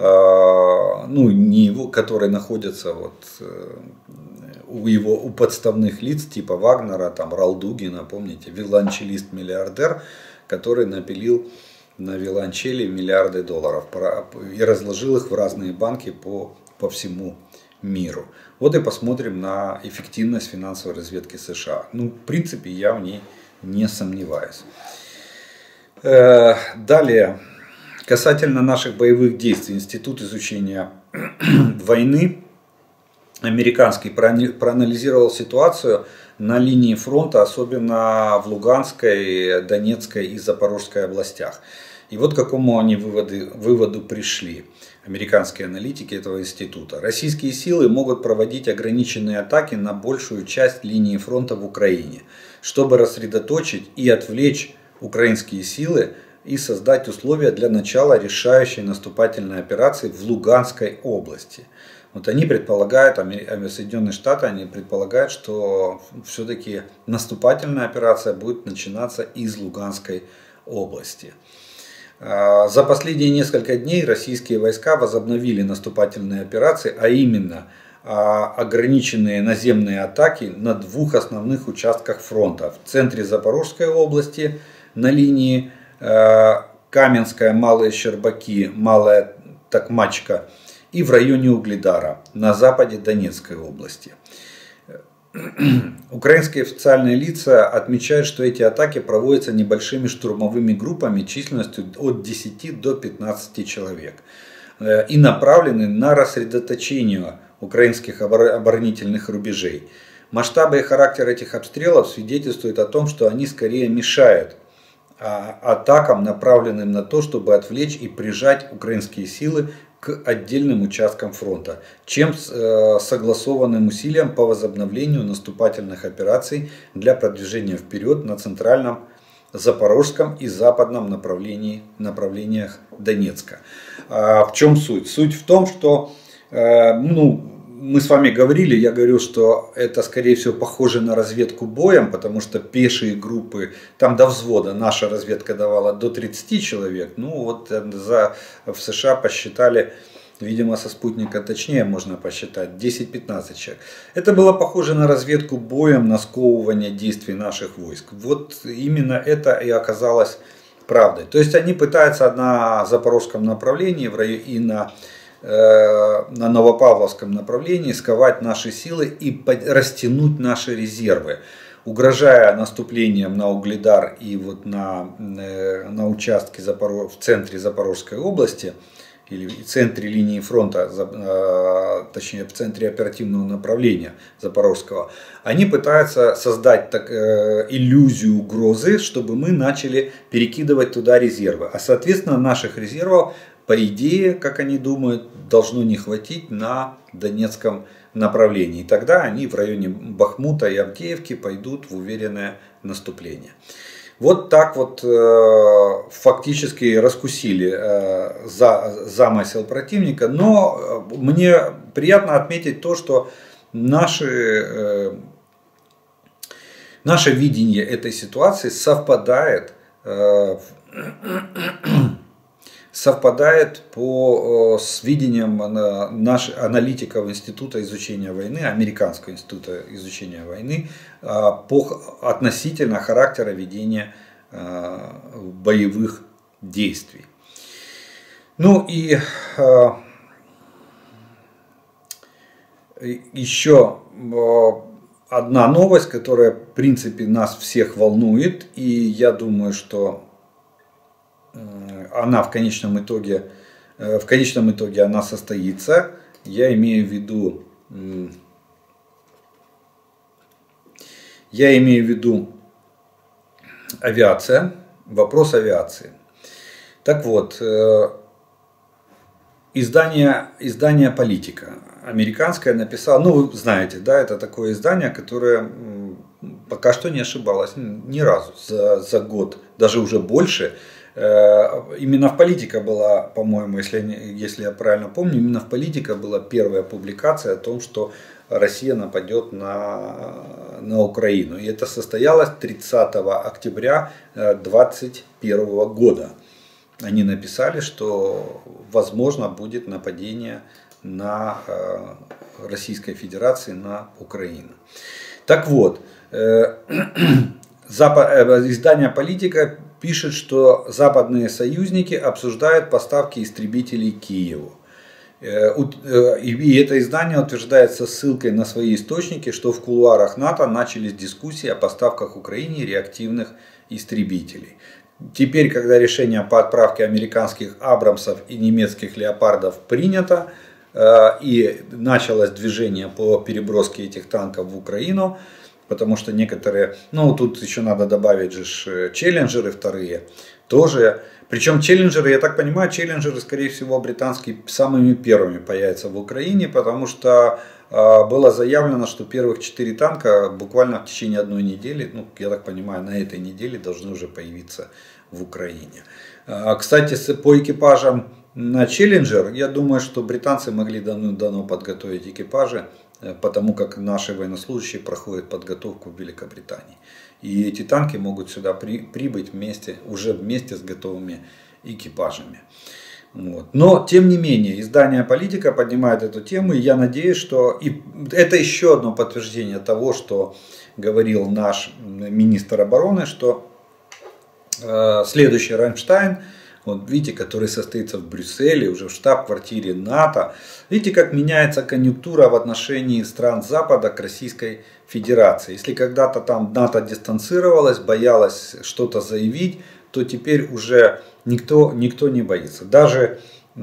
Не его, которые находятся у подставных лиц типа Вагнера, там Ралдугина, помните, виолончелист-миллиардер, который напилил на виолончели миллиарды долларов и разложил их в разные банки по всему миру. Вот и посмотрим на эффективность финансовой разведки США. Ну, в принципе, я в ней не сомневаюсь. Далее, касательно наших боевых действий, Институт изучения войны американский проанализировал ситуацию на линии фронта, особенно в Луганской, Донецкой и Запорожской областях. И вот к какому они выводу пришли, американские аналитики этого института. Российские силы могут проводить ограниченные атаки на большую часть линии фронта в Украине, чтобы рассредоточить и отвлечь украинские силы и создать условия для начала решающей наступательной операции в Луганской области. Вот они предполагают, Соединенные Штаты, они предполагают, что все-таки наступательная операция будет начинаться из Луганской области. За последние несколько дней российские войска возобновили наступательные операции, а именно ограниченные наземные атаки на двух основных участках фронта. В центре Запорожской области на линии Каменская, Малые Щербаки, Малая Токмачка и в районе Угледара на западе Донецкой области. Украинские официальные лица отмечают, что эти атаки проводятся небольшими штурмовыми группами численностью от 10 до 15 человек и направлены на рассредоточение украинских оборонительных рубежей. Масштабы и характер этих обстрелов свидетельствуют о том, что они скорее мешают атакам, направленным на то, чтобы отвлечь и прижать украинские силы к отдельным участкам фронта, чем согласованным усилиям по возобновлению наступательных операций для продвижения вперед на центральном, запорожском и западном направлениях Донецка. В чем суть? Суть в том, что мы с вами говорили, я говорил, что это скорее всего похоже на разведку боем, потому что пешие группы, там до взвода наша разведка давала до 30 человек, ну вот в США посчитали, видимо со спутника точнее можно посчитать, 10-15 человек. Это было похоже на разведку боем, на сковывание действий наших войск. Вот именно это и оказалось правдой. То есть они пытаются на запорожском направлении и на Новопавловском направлении сковать наши силы и растянуть наши резервы, угрожая наступлением на Угледар и вот на участке в центре Запорожской области или в центре линии фронта, точнее в центре оперативного направления Запорожского. Они пытаются создать иллюзию угрозы, чтобы мы начали перекидывать туда резервы, а соответственно наших резервов, по идее, как они думают, должно не хватить на Донецком направлении. И тогда они в районе Бахмута и Авдеевки пойдут в уверенное наступление. Вот так вот фактически раскусили замысел противника. Но мне приятно отметить то, что наше видение этой ситуации совпадает с видением аналитиков Института изучения войны, Американского института изучения войны, относительно характера ведения боевых действий. Ну и еще одна новость, которая в принципе нас всех волнует, и я думаю, что она в конечном итоге она состоится. Я имею в виду авиация, вопрос авиации. Так вот, издание «Политика» американское написало, ну вы знаете, да, это такое издание, которое пока что не ошибалось ни разу за год, даже уже больше. Именно в «Политика» была, по-моему, если я правильно помню, именно в «Политика» была первая публикация о том, что Россия нападет на Украину. И это состоялось 30 октября 2021 года. Они написали, что возможно будет нападение на Российской Федерации на Украину. Так вот, издание «Политика» пишет, что западные союзники обсуждают поставки истребителей Киеву. И это издание утверждает со ссылкой на свои источники, что в кулуарах НАТО начались дискуссии о поставках Украине реактивных истребителей. Теперь, когда решение по отправке американских Абрамсов и немецких Леопардов принято, и началось движение по переброске этих танков в Украину, потому что некоторые, ну тут еще надо добавить же челленджеры вторые, тоже. Причем челленджеры, я так понимаю, челленджеры, скорее всего, британские самыми первыми появятся в Украине, потому что было заявлено, что первых 4 танка буквально в течение одной недели, ну, я так понимаю, на этой неделе должны уже появиться в Украине. Кстати, по экипажам на челленджер, я думаю, что британцы могли давно подготовить экипажи, потому как наши военнослужащие проходят подготовку в Великобритании. И эти танки могут сюда прибыть уже вместе с готовыми экипажами. Вот. Но, тем не менее, издание «Политика» поднимает эту тему, и я надеюсь, что и это еще одно подтверждение того, что говорил наш министр обороны, что следующий Рамштайн, вот видите, который состоится в Брюсселе, уже в штаб-квартире НАТО. Видите, как меняется конъюнктура в отношении стран Запада к Российской Федерации. Если когда-то там НАТО дистанцировалась, боялась что-то заявить, то теперь уже никто не боится. Даже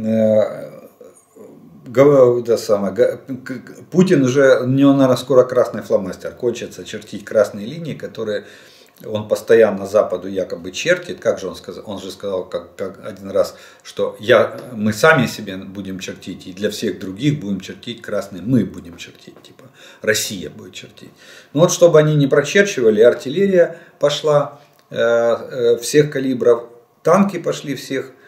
Путин уже, у него, наверное, скоро красный фломастер кончится, чертить красные линии, которые он постоянно Западу якобы чертит. Как же он сказал? Он же сказал как один раз, что мы сами себе будем чертить, и для всех других будем чертить красные. Мы будем чертить, типа Россия будет чертить. Ну вот, чтобы они не прочерчивали, артиллерия пошла всех калибров, танки пошли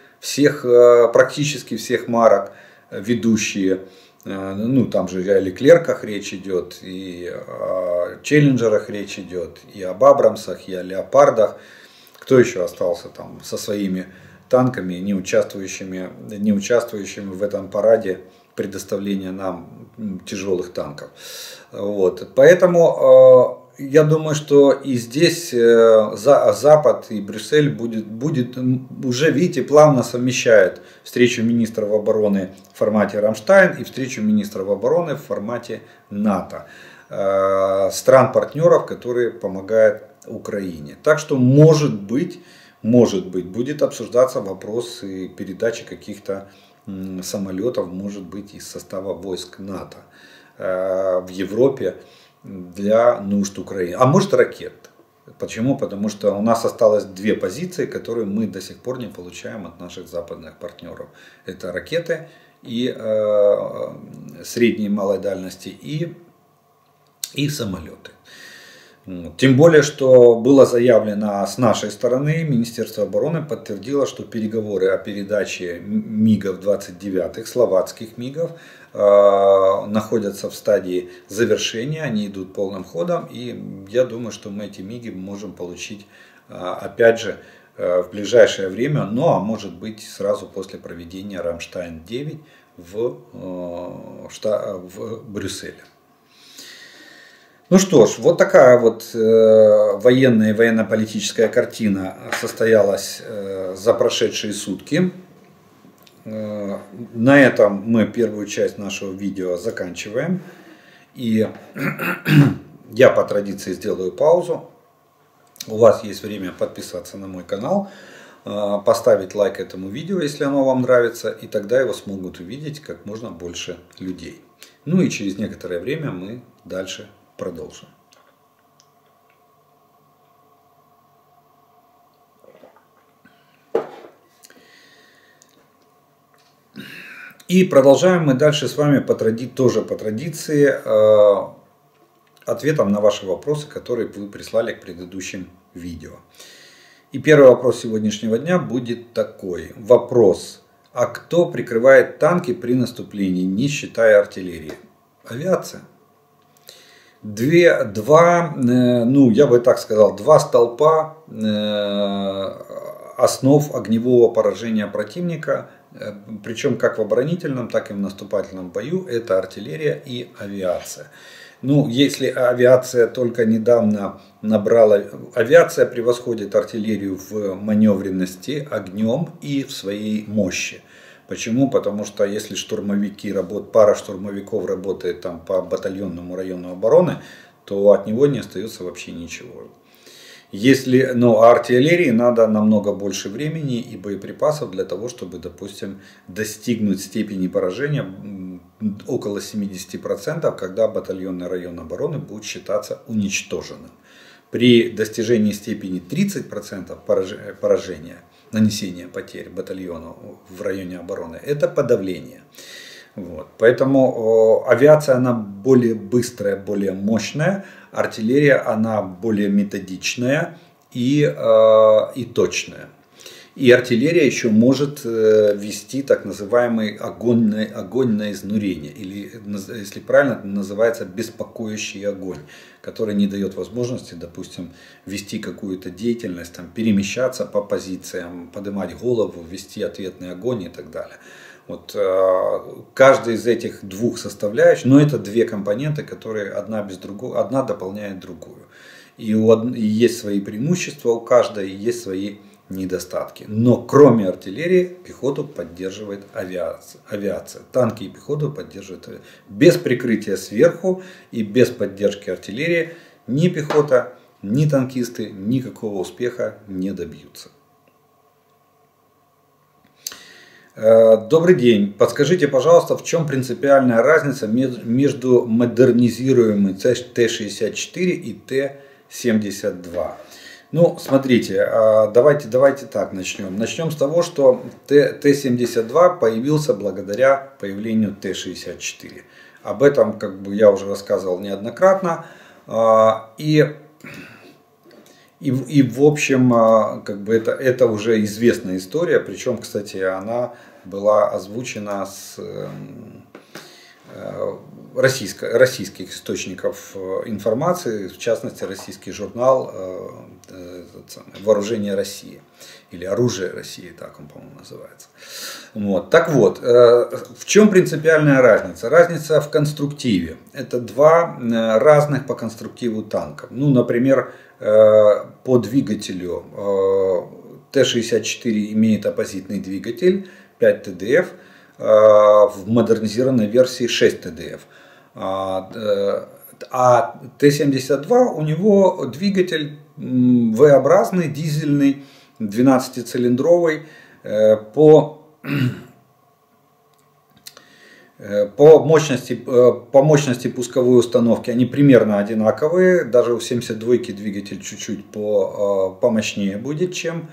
практически всех марок, ведущие. Ну, там же и о Леклерках речь идет, и о челленджерах речь идет, и об Абрамсах, и о Леопардах. Кто еще остался там со своими танками, не участвующими в этом параде предоставления нам тяжелых танков. Вот. Поэтому я думаю, что и здесь Запад и Брюссель будет уже, видите, плавно совмещает встречу министров обороны в формате Рамштайн и встречу министров обороны в формате НАТО. Стран-партнеров, которые помогают Украине. Так что может быть будет обсуждаться вопрос и передачи каких-то самолетов, может быть, из состава войск НАТО в Европе для нужд Украины. А может, ракет. Почему? Потому что у нас осталось 2 позиции, которые мы до сих пор не получаем от наших западных партнеров. Это ракеты и средней и малой дальности и самолеты. Тем более, что было заявлено с нашей стороны, Министерство обороны подтвердило, что переговоры о передаче МиГов-29, словацких МиГов, находятся в стадии завершения, они идут полным ходом, и я думаю, что мы эти МиГи можем получить, опять же, в ближайшее время, ну а может быть сразу после проведения Рамштайн-9 в Брюсселе. Ну что ж, вот такая вот военная и военно-политическая картина состоялась за прошедшие сутки. На этом мы первую часть нашего видео заканчиваем. И я по традиции сделаю паузу. У вас есть время подписаться на мой канал, поставить лайк этому видео, если оно вам нравится, и тогда его смогут увидеть как можно больше людей. Ну и через некоторое время мы дальше продолжим. И продолжаем мы дальше с вами тоже по традиции ответом на ваши вопросы, которые вы прислали к предыдущим видео. И первый вопрос сегодняшнего дня будет такой. Вопрос. А кто прикрывает танки при наступлении, не считая артиллерии? Авиация. Я бы так сказал, 2 столпа основ огневого поражения противника Причем как в оборонительном, так и в наступательном бою, это артиллерия и авиация. Ну, если авиация только недавно набрала, авиация превосходит артиллерию в маневренности, огнем и в своей мощи. Почему? Потому что если штурмовики пара штурмовиков работает там по батальонному району обороны, то от него не остается вообще ничего. А артиллерии надо намного больше времени и боеприпасов для того, чтобы, допустим, достигнуть степени поражения около 70%, когда батальонный район обороны будет считаться уничтоженным. При достижении степени 30% поражения, нанесения потерь батальону в районе обороны, это подавление. Вот. Поэтому авиация она более быстрая, более мощная, артиллерия она более методичная и точная. И артиллерия еще может вести так называемый огонь на изнурение, или, если правильно, это называется беспокоящий огонь, который не дает возможности, допустим, вести какую-то деятельность, там, перемещаться по позициям, поднимать голову, вести ответный огонь и так далее. Вот, каждый из этих двух составляющих, но это две компоненты, которые одна дополняет другую. И есть свои преимущества у каждой, и есть свои недостатки. Но кроме артиллерии пехоту поддерживает авиация. Танки и пехоту поддерживает авиация. Без прикрытия сверху и без поддержки артиллерии ни пехота, ни танкисты никакого успеха не добьются. Добрый день. Подскажите, пожалуйста, в чем принципиальная разница между модернизируемым Т-64 и Т-72? Ну, смотрите, давайте так начнем. Начнем с того, что Т-72 появился благодаря появлению Т-64. Об этом я уже рассказывал неоднократно. И в общем, это уже известная история, причем, кстати, она была озвучена с российских источников информации, в частности, российский журнал «Вооружение России» или «Оружие России», так он, по-моему, называется. Вот. Так вот, в чем принципиальная разница? Разница в конструктиве. Это два разных по конструктиву танка. Ну, например, по двигателю Т-64 имеет оппозитный двигатель 5 ТДФ, в модернизированной версии 6 ТДФ. А Т-72 у него двигатель V-образный, дизельный, 12-цилиндровый. По мощности пусковой установки они примерно одинаковые. Даже у 72-ки двигатель чуть-чуть помощнее будет, чем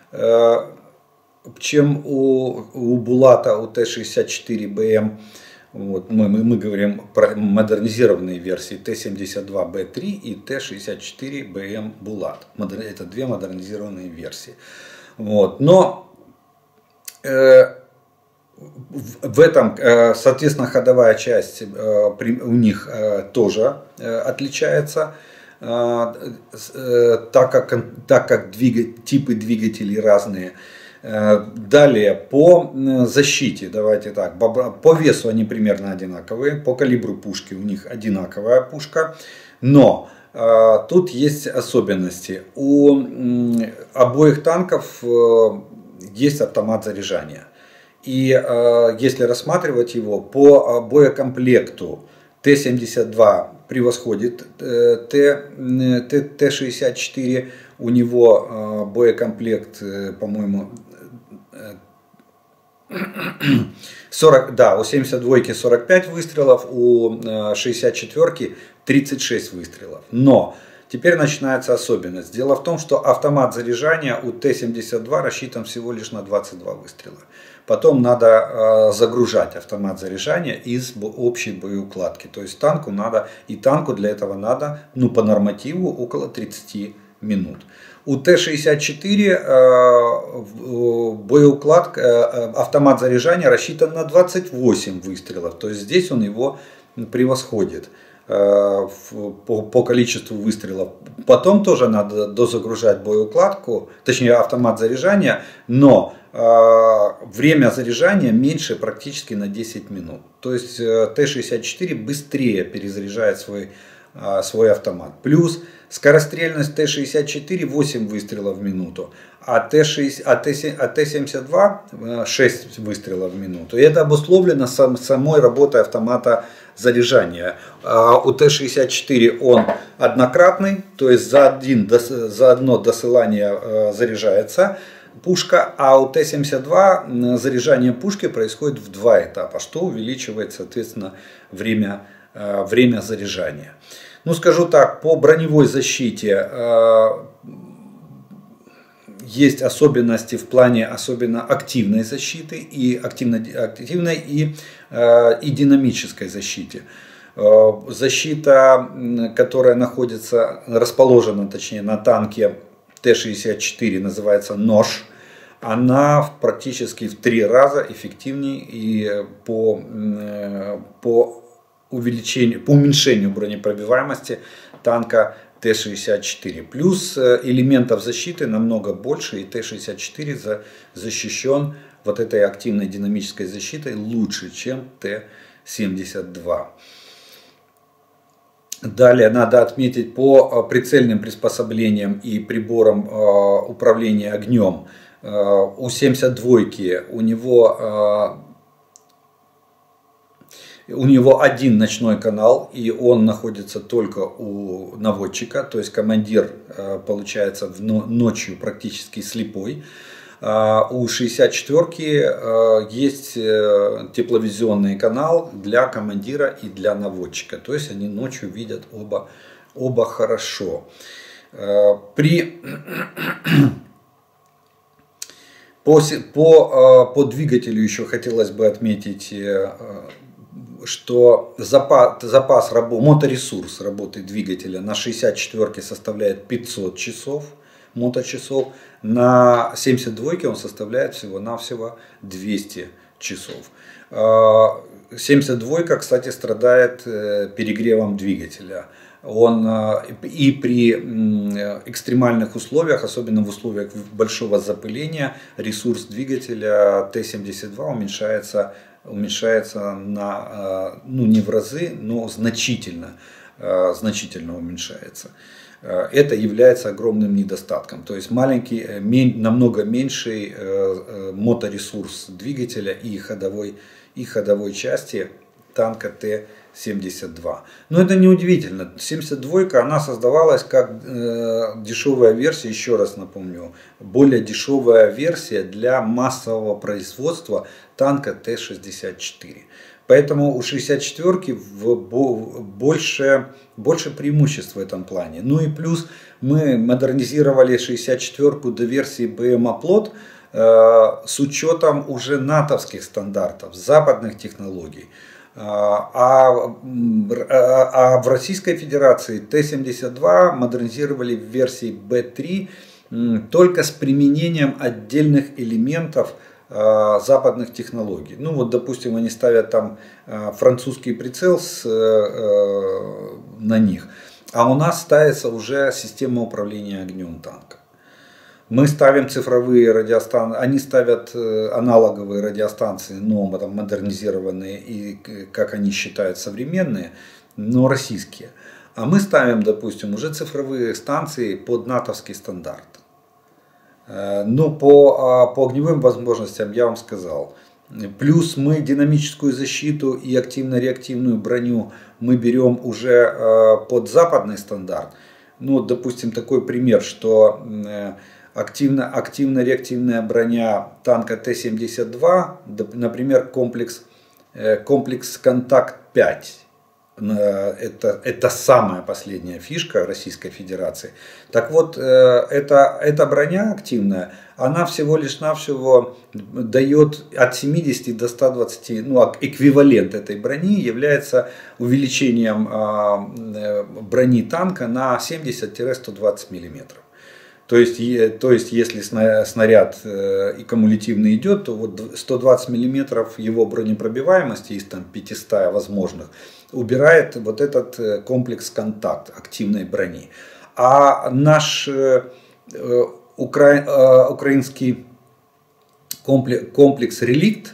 у Булата, у Т-64БМ. Вот, мы говорим про модернизированные версии Т-72Б3 и Т-64БМ Булат. Это две модернизированные версии. Вот. Но в этом, соответственно, ходовая часть у них тоже отличается, так как типы двигателей разные. Далее, по защите, давайте так, по весу они примерно одинаковые, по калибру пушки у них одинаковая пушка, но тут есть особенности. У обоих танков есть автомат заряжания. И если рассматривать его по боекомплекту, Т-72 превосходит Т-64, у него боекомплект, по-моему, 40, да, у 72-ки 45 выстрелов, у 64-ки 36 выстрелов. Но теперь начинается особенность. Дело в том, что автомат заряжания у Т-72 рассчитан всего лишь на 22 выстрела. Потом надо загружать автомат заряжания из общей боеукладки. То есть танку для этого надо, по нормативу, около 30 минут. У Т-64 автомат заряжания рассчитан на 28 выстрелов. То есть здесь он его превосходит. по количеству выстрелов. Потом тоже надо дозагружать боеукладку, точнее автомат заряжания, но время заряжания меньше практически на 10 минут. То есть Т-64 быстрее перезаряжает свой автомат. Плюс скорострельность Т-64 8 выстрелов в минуту, а Т-72 6 выстрелов в минуту. И это обусловлено самой работой автомата заряжания. У Т-64 он однократный, то есть за одно досылание заряжается пушка, а у Т-72 заряжание пушки происходит в 2 этапа, что увеличивает, соответственно, время заряжания. Ну, скажу так, по броневой защите есть особенности в плане особенно активной защиты и активной и динамической защите. Защита, которая расположена, точнее, на танке Т-64, называется нож. Она практически в 3 раза эффективнее и по уменьшению бронепробиваемости танка Т-64. Плюс элементов защиты намного больше, и Т-64 защищен вот этой активной динамической защитой лучше, чем Т-72. Далее надо отметить по прицельным приспособлениям и приборам управления огнем. У 72-ки у него один ночной канал, и он находится только у наводчика, то есть командир получается ночью практически слепой. У 64-ки есть тепловизионный канал для командира и для наводчика, то есть они ночью видят оба хорошо. По двигателю еще хотелось бы отметить, что моторесурс работы двигателя на 64-ке составляет 500 часов, моточасов, на 72-ке он составляет всего-навсего 200 часов. 72-ка, кстати, страдает перегревом двигателя. Он и при экстремальных условиях, особенно в условиях большого запыления, ресурс двигателя Т-72 уменьшается не в разы, но значительно уменьшается. Это является огромным недостатком. То есть намного меньший моторесурс двигателя и ходовой части танка Т-72. Но это не удивительно. 72-ка, она создавалась как дешевая версия, еще раз напомню, более дешевая версия для массового производства танка Т-64. Поэтому у 64-ки больше преимуществ в этом плане. Ну и плюс мы модернизировали 64-ку до версии БМ-Оплот с учетом уже натовских стандартов, западных технологий. А в Российской Федерации Т-72 модернизировали в версии Б3 только с применением отдельных элементов западных технологий. Ну вот, допустим, они ставят там французский прицел на них, а у нас ставится уже система управления огнем танка. Мы ставим цифровые радиостанции, они ставят аналоговые радиостанции, но модернизированные и, как они считают, современные, но российские. А мы ставим, допустим, уже цифровые станции под натовский стандарт. Но по огневым возможностям я вам сказал. Плюс мы динамическую защиту и активно-реактивную броню мы берем уже под западный стандарт. Ну, допустим, такой пример, что активно-реактивная броня танка Т-72, например, комплекс «Контакт-5». Это самая последняя фишка Российской Федерации. Так вот, эта броня активная, она всего лишь навсего дает от 70 до 120, эквивалент этой брони является увеличением брони танка на 70-120 мм. То есть если снаряд и кумулятивный идет, то вот 120 мм его бронепробиваемости из там 500 возможных убирает вот этот комплекс контакт активной брони. А наш украинский комплекс «Реликт»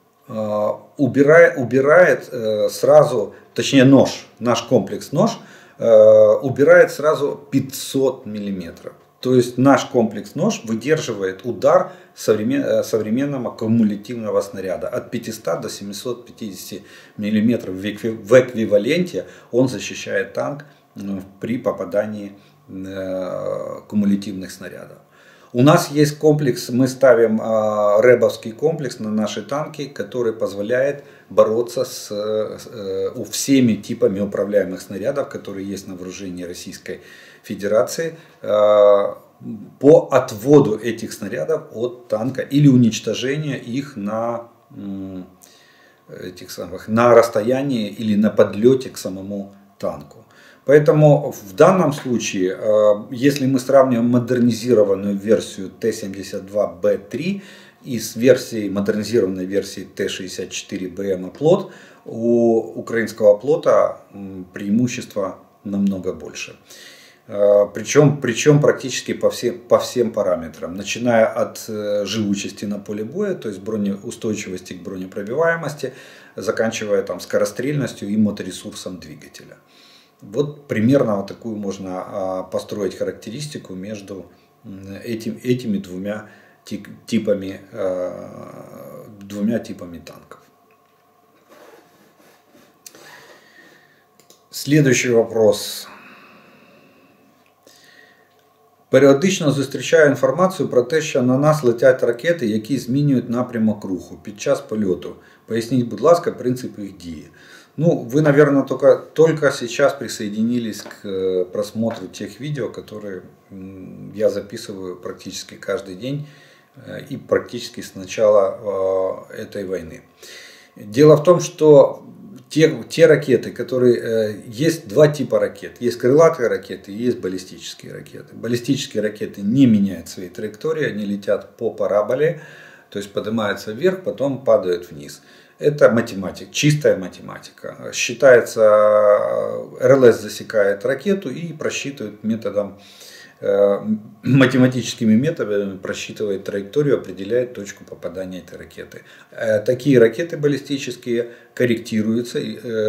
убирает сразу, точнее наш комплекс «Нож» убирает сразу 500 миллиметров. То есть наш комплекс «Нож» выдерживает удар современного кумулятивного снаряда. От 500 до 750 мм в эквиваленте он защищает танк при попадании кумулятивных снарядов. У нас есть комплекс, мы ставим рэбовский комплекс на наши танки, который позволяет бороться с всеми типами управляемых снарядов, которые есть на вооружении Российской Федерации, по отводу этих снарядов от танка или уничтожению их на расстоянии или на подлете к самому танку. Поэтому в данном случае, если мы сравниваем модернизированную версию Т-72Б3 и с модернизированной версией Т-64БМ «Оплот», у украинского «Оплота» преимущество намного больше. Причем практически по всем параметрам, начиная от живучести на поле боя, то есть устойчивости к бронепробиваемости, заканчивая там скорострельностью и моторесурсом двигателя. Вот примерно вот такую можно построить характеристику между этими двумя типами танков. Следующий вопрос. Періодично зустрічаю інформацію про те, що на нас летять ракети, які змінюють напрямок руху під час польоту. Поясніть, будь ласка, принцип їх дії. Ну, вы, наверное, только сейчас присоединились к просмотру тех видео, которые я записываю практически каждый день и практически с начала этой войны. Дело в том, что те ракеты, которые... Есть два типа ракет. Есть крылатые ракеты и есть баллистические ракеты. Баллистические ракеты не меняют своей траектории, они летят по параболе, то есть поднимаются вверх, потом падают вниз. Это математика, чистая математика. Считается, РЛС засекает ракету и просчитывает математическими методами просчитывает траекторию, определяет точку попадания этой ракеты. Такие ракеты баллистические корректируются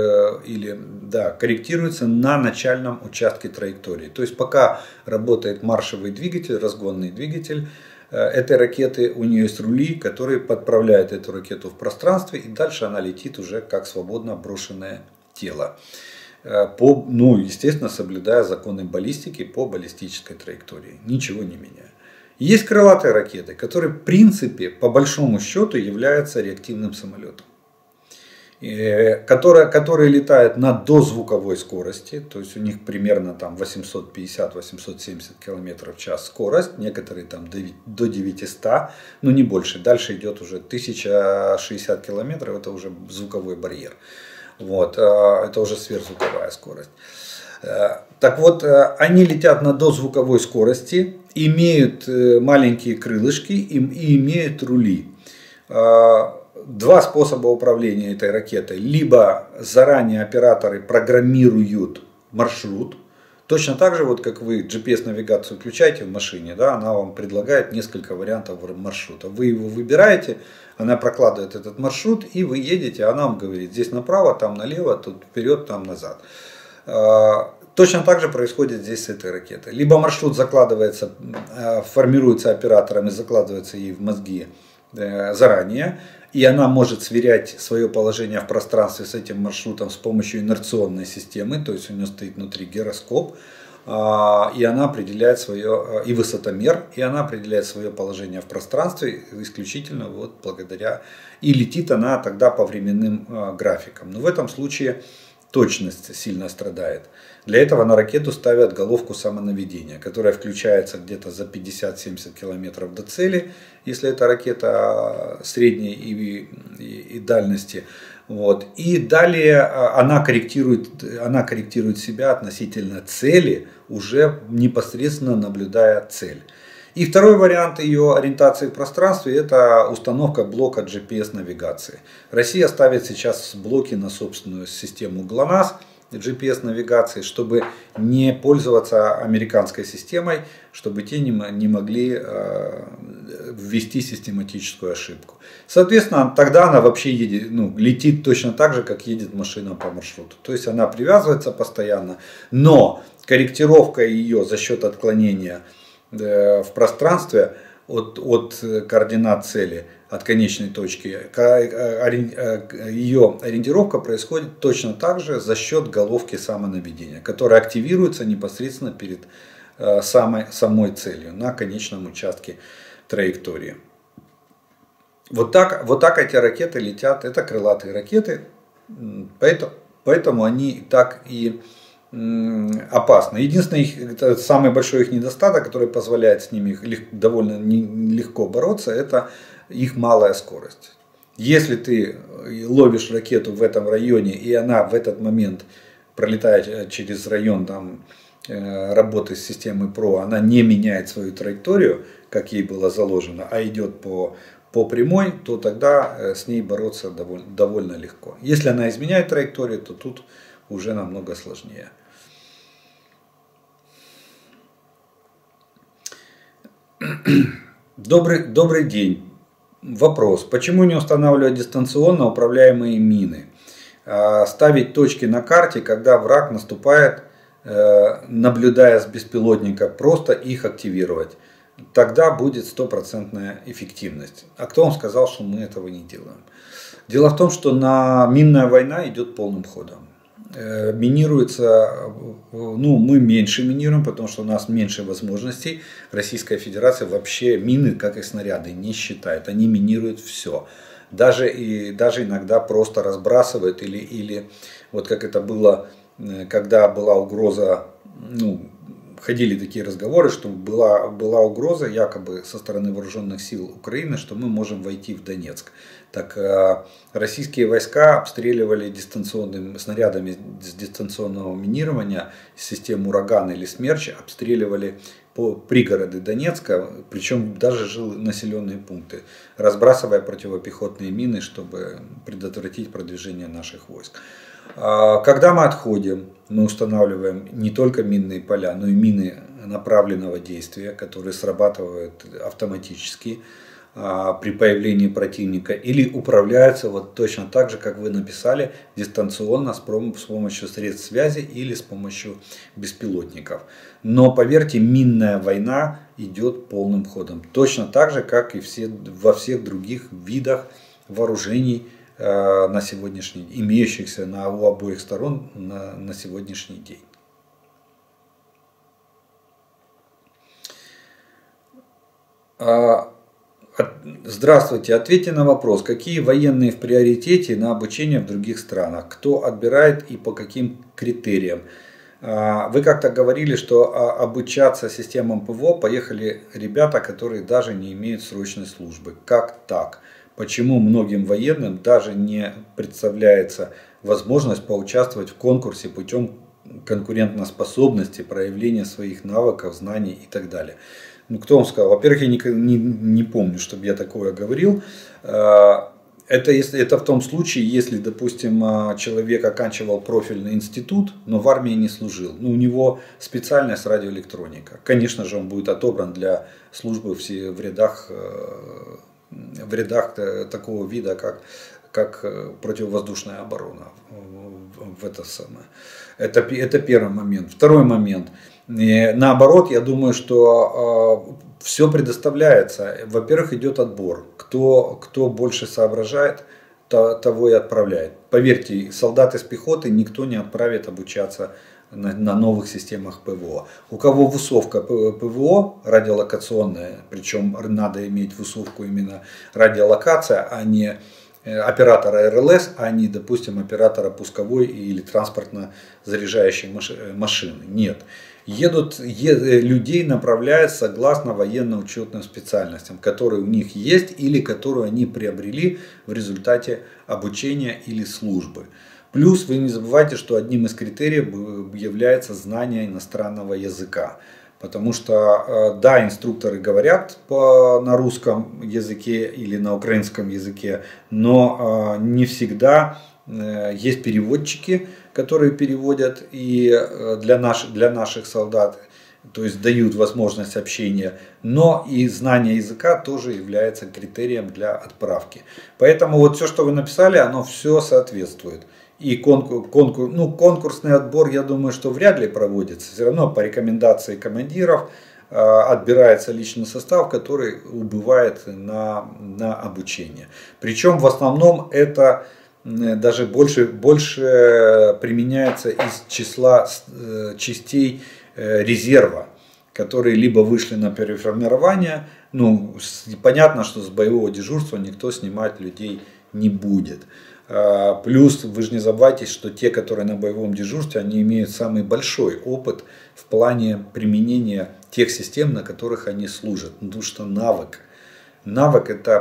на начальном участке траектории. То есть пока работает маршевый двигатель, разгонный двигатель этой ракеты, у нее есть рули, которые подправляют эту ракету в пространстве, и дальше она летит уже как свободно брошенное тело. Естественно, соблюдая законы баллистики по баллистической траектории, ничего не меняя. Есть крылатые ракеты, которые в принципе по большому счету являются реактивным самолетом, которые летают на дозвуковой скорости, то есть у них примерно там 850-870 км в час скорость, некоторые там до 900, но не больше. Дальше идет уже 1060 км, это уже звуковой барьер. Вот, это уже сверхзвуковая скорость. Так вот, они летят на дозвуковой скорости, имеют маленькие крылышки и имеют рули. Два способа управления этой ракетой. Либо заранее операторы программируют маршрут. Точно так же, вот как вы GPS-навигацию включаете в машине, да, она вам предлагает несколько вариантов маршрута. Вы его выбираете, она прокладывает этот маршрут, и вы едете, она вам говорит, здесь направо, там налево, тут вперед, там назад. Точно так же происходит здесь с этой ракетой. Либо маршрут закладывается, формируется оператором и закладывается ей в мозги заранее, и она может сверять свое положение в пространстве с этим маршрутом с помощью инерционной системы, то есть у нее стоит внутри гироскоп, и она определяет свое, и высотомер, и она определяет свое положение в пространстве исключительно вот благодаря, и летит она тогда по временным графикам. Но в этом случае точность сильно страдает. Для этого на ракету ставят головку самонаведения, которая включается где-то за 50-70 километров до цели, если это ракета средней и дальности. Вот. И далее она корректирует себя относительно цели, уже непосредственно наблюдая цель. И второй вариант ее ориентации в пространстве — это установка блока GPS навигации. Россия ставит сейчас блоки на собственную систему GLONASS GPS навигации, чтобы не пользоваться американской системой, чтобы те не могли ввести систематическую ошибку. Соответственно, тогда она вообще едет, летит точно так же, как едет машина по маршруту. То есть она привязывается постоянно, но корректировка ее за счет отклонения в пространстве от координат цели, от конечной точки, ее ориентировка происходит точно так же за счет головки самонаведения, которая активируется непосредственно перед самой целью на конечном участке траектории. Вот так эти ракеты летят, это крылатые ракеты, поэтому они так и опасны. Единственный, самый большой их недостаток, который позволяет с ними довольно легко бороться, это их малая скорость. Если ты ловишь ракету в этом районе, и она в этот момент пролетает через район работы с системой ПРО, она не меняет свою траекторию, как ей было заложено, а идет по прямой, то тогда с ней бороться довольно легко. Если она изменяет траекторию, то тут уже намного сложнее. Добрый день. Вопрос. Почему не устанавливать дистанционно управляемые мины? Ставить точки на карте, когда враг наступает, наблюдая с беспилотника, просто их активировать. Тогда будет стопроцентная эффективность. А кто вам сказал, что мы этого не делаем? Дело в том, что минная война идет полным ходом. Минируется, мы меньше минируем, потому что у нас меньше возможностей. Российская Федерация вообще мины, как и снаряды, не считает. Они минируют все. Даже иногда просто разбрасывают или вот как это было, когда была угроза, ходили такие разговоры, что была угроза якобы со стороны вооруженных сил Украины, что мы можем войти в Донецк. Так российские войска обстреливали снарядами с дистанционного минирования систему «Ураган» или «Смерч», обстреливали пригороды Донецка, причем даже населенные пункты, разбрасывая противопехотные мины, чтобы предотвратить продвижение наших войск. Когда мы отходим, мы устанавливаем не только минные поля, но и мины направленного действия, которые срабатывают автоматически при появлении противника или управляются вот точно так же, как вы написали, дистанционно с помощью средств связи или с помощью беспилотников. Но поверьте, минная война идет полным ходом. Точно так же, как и во всех других видах вооружений, на сегодняшний день, имеющихся у обоих сторон на сегодняшний день. Здравствуйте, ответьте на вопрос, какие военные в приоритете на обучение в других странах, кто отбирает и по каким критериям. Вы как-то говорили, что обучаться системам ПВО поехали ребята, которые даже не имеют срочной службы. Как так? Почему многим военным даже не представляется возможность поучаствовать в конкурсе путем конкурентоспособности, проявления своих навыков, знаний и так далее? Кто вам сказал? Во-первых, я не помню, чтобы я такое говорил. Это в том случае, если, допустим, человек оканчивал профильный институт, но в армии не служил. У него специальность радиоэлектроника. Конечно же, он будет отобран для службы в рядах такого вида, как противовоздушная оборона. Это первый момент. Второй момент. Наоборот, я думаю, что все предоставляется. Во-первых, идет отбор. Кто больше соображает, того и отправляет. Поверьте, солдат из пехоты никто не отправит обучаться на новых системах ПВО. У кого высовка ПВО радиолокационная, причем надо иметь высовку именно радиолокация, а не оператора РЛС, а не, допустим, оператора пусковой или транспортно-заряжающей машины. Нет. Людей направляют согласно военно-учетным специальностям, которые у них есть или которые они приобрели в результате обучения или службы. Плюс вы не забывайте, что одним из критериев является знание иностранного языка. Потому что, да, инструкторы говорят на русском языке или на украинском языке, но не всегда есть переводчики, которые переводят и для наших солдат, то есть дают возможность общения, но и знание языка тоже является критерием для отправки. Поэтому вот все, что вы написали, оно все соответствует. И конкурсный отбор, я думаю, что вряд ли проводится. Все равно по рекомендации командиров отбирается личный состав, который убывает на обучение. Причем в основном это даже больше применяется из числа частей резерва, которые либо вышли на переформирование. Ну, понятно, что с боевого дежурства никто снимать людей не будет. Плюс вы же не забывайте, что те, которые на боевом дежурстве, они имеют самый большой опыт в плане применения тех систем, на которых они служат. Потому что навык это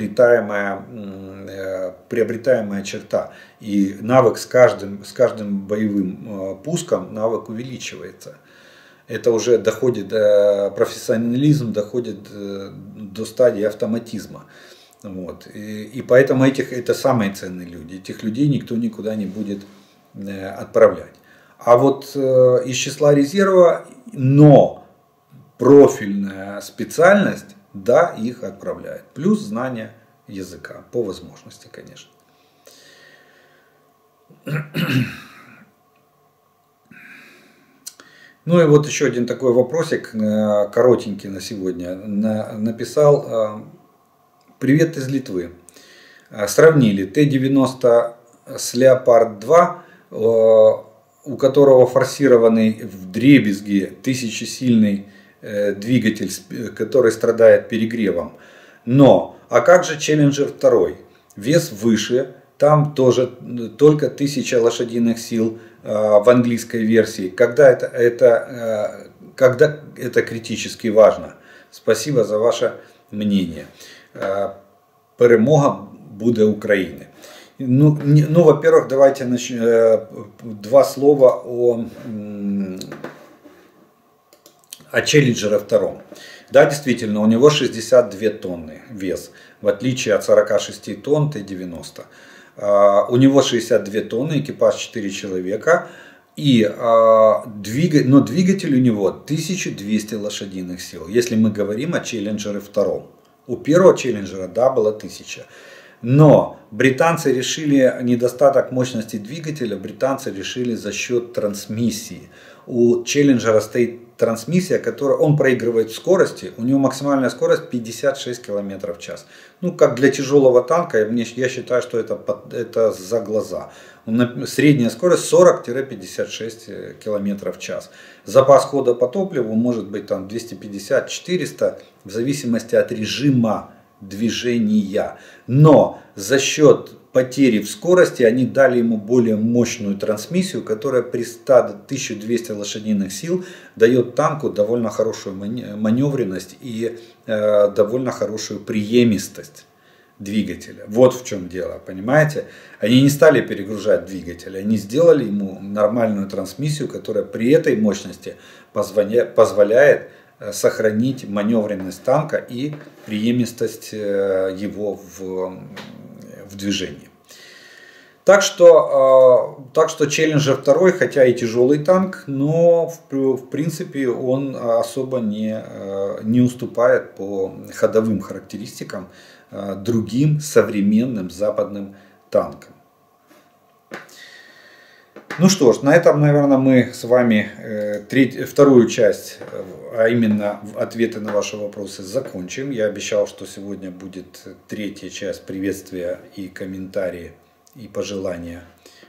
приобретаемая черта. И навык с каждым боевым пуском навык увеличивается. Это уже доходит, профессионализм доходит до стадии автоматизма. Вот. И поэтому это самые ценные люди. Этих людей никто никуда не будет отправлять. А вот из числа резерва, но профильная специальность, да, их отправляют. Плюс знание языка, по возможности, конечно. Ну и вот еще один такой вопросик, коротенький на сегодня. Написал: привет из Литвы. Сравнили Т-90 с Леопард-2, у которого форсированный вдребезги тысячесильный двигатель, который страдает перегревом. Но, а как же Челленджер 2? Вес выше, там тоже только 1000 лошадиных сил в английской версии. Когда это критически важно? Спасибо за ваше мнение. Перемога буде України. Ну, во-первых, давайте два слова о Челленджере 2. Да, действительно, у него 62 тонны вес, в отличие от 46 тонн Т-90. У него 62 тонны, экипаж 4 человека, но двигатель у него 1200 лошадиных сил, если мы говорим о Челленджере 2. У первого Челленджера, да, было 1000. Но британцы решили недостаток мощности двигателя, британцы решили за счет трансмиссии. У Челленджера стоит трансмиссия, которая он проигрывает в скорости, у него максимальная скорость 56 км в час. Ну, как для тяжелого танка, я считаю, что это за глаза. Средняя скорость 40-56 км в час. Запас хода по топливу может быть там 250-400 в зависимости от режима движения. Но за счет потери в скорости они дали ему более мощную трансмиссию, которая при 1200 лошадиных сил дает танку довольно хорошую маневренность и довольно хорошую преемистость двигателя. Вот в чем дело, понимаете? Они не стали перегружать двигатель, они сделали ему нормальную трансмиссию, которая при этой мощности позволяет сохранить маневренность танка и преемистость его в движении. Так что Челленджер 2, хотя и тяжелый танк, но в принципе он особо не уступает по ходовым характеристикам другим современным западным танкам. Ну что ж, на этом, наверное, мы с вами вторую часть, а именно ответы на ваши вопросы, закончим. Я обещал, что сегодня будет третья часть приветствия и комментарии и пожелания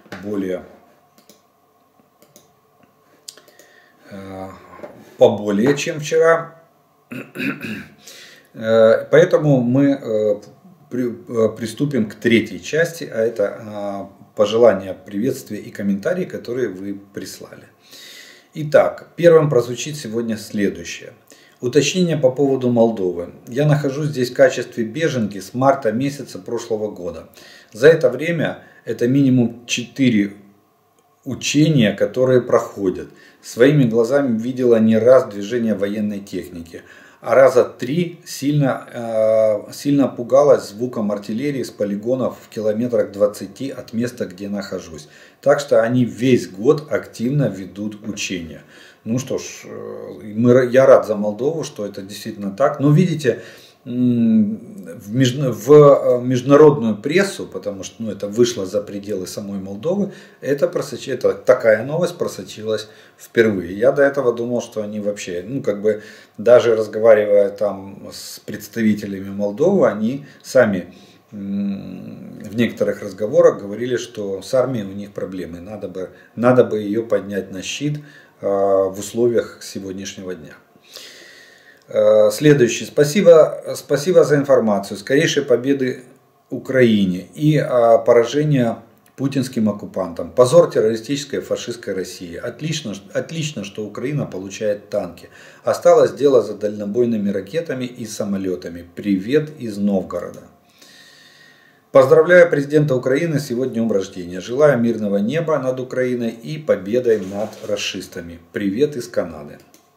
поболее, чем вчера. Поэтому мы приступим к третьей части, а это пожелания, приветствия и комментарии, которые вы прислали. Итак, первым прозвучит сегодня следующее. Уточнение по поводу Молдовы. Я нахожусь здесь в качестве беженки с марта месяца прошлого года. За это время это минимум 4 учения, которые проходят. Своими глазами видела не раз движение военной техники, а раза 3 сильно пугалась звуком артиллерии с полигонов в километрах 20 от места, где нахожусь. Так что они весь год активно ведут учения. Ну что ж, я рад за Молдову, что это действительно так. Но видите, в международную прессу, потому что это вышло за пределы самой Молдовы, такая новость просочилась впервые. Я до этого думал, что они вообще, даже разговаривая там с представителями Молдовы, они сами в некоторых разговорах говорили, что с армией у них проблемы, надо бы ее поднять на щит в условиях сегодняшнего дня. Следующий. Спасибо за информацию. Скорейшей победы Украине и поражения путинским оккупантам. Позор террористической фашистской России. Отлично, что Украина получает танки. Осталось дело за дальнобойными ракетами и самолетами. Привет из Новгорода. Поздравляю президента Украины с его днем рождения. Желаю мирного неба над Украиной и победой над расистами. Привет из Канады.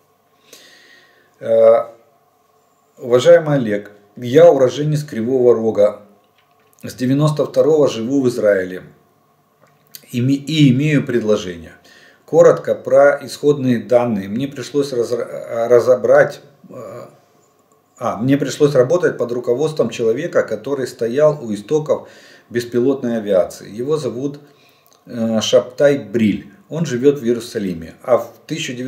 Уважаемый Олег, я уроженец Кривого Рога. С 92-го живу в Израиле и имею предложение. Коротко про исходные данные. Мне пришлось работать под руководством человека, который стоял у истоков беспилотной авиации. Его зовут Шабтай Бриль. Он живет в Иерусалиме. А в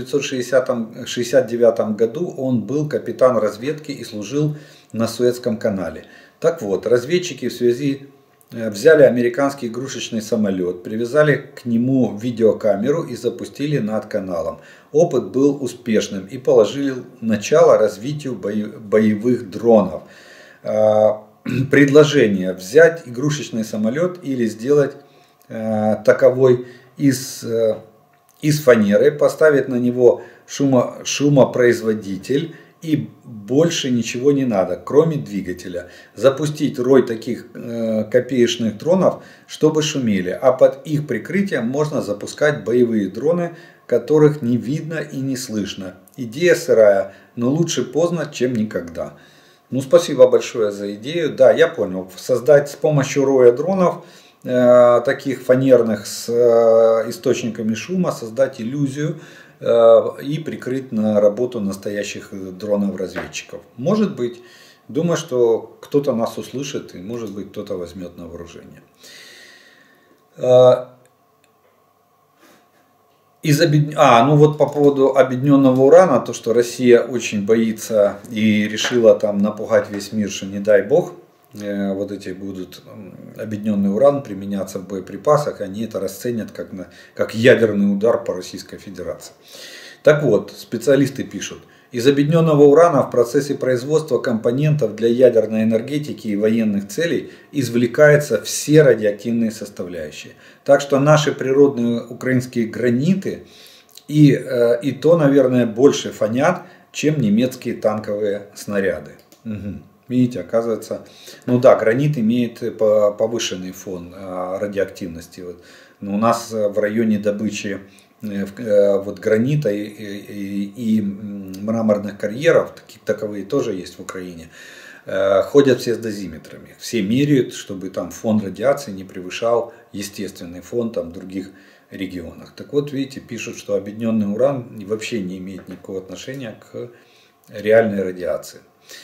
1969 году он был капитан разведки и служил на Суэцком канале. Так вот, разведчики взяли американский игрушечный самолет, привязали к нему видеокамеру и запустили над каналом. Опыт был успешным и положил начало развитию боевых дронов. Предложение: взять игрушечный самолет или сделать таковой из фанеры, поставить на него шумопроизводитель и больше ничего не надо, кроме двигателя. Запустить рой таких копеечных дронов, чтобы шумели, а под их прикрытием можно запускать боевые дроны, которых не видно и не слышно. Идея сырая, но лучше поздно, чем никогда. Спасибо большое за идею. Да, я понял. Создать с помощью роя дронов, таких фанерных с источниками шума, создать иллюзию и прикрыть на работу настоящих дронов-разведчиков. Может быть, думаю, что кто-то нас услышит и может быть кто-то возьмет на вооружение. По поводу объединенного урана, то что Россия очень боится и решила там напугать весь мир, что не дай бог, вот эти будут объединенный уран применяться в боеприпасах, они это расценят как ядерный удар по Российской Федерации. Так вот, специалисты пишут: из объединенного урана в процессе производства компонентов для ядерной энергетики и военных целей извлекаются все радиоактивные составляющие. Так что наши природные украинские граниты и то, наверное, больше фонят, чем немецкие танковые снаряды. Угу. Видите, оказывается, гранит имеет повышенный фон радиоактивности. Но у нас в районе добычи гранита и мраморных карьеров, таковые тоже есть в Украине, ходят все с дозиметрами. Все меряют, чтобы там фон радиации не превышал естественный фон в других регионах. Так вот, видите, пишут, что объединенный уран вообще не имеет никакого отношения к реальной радиации.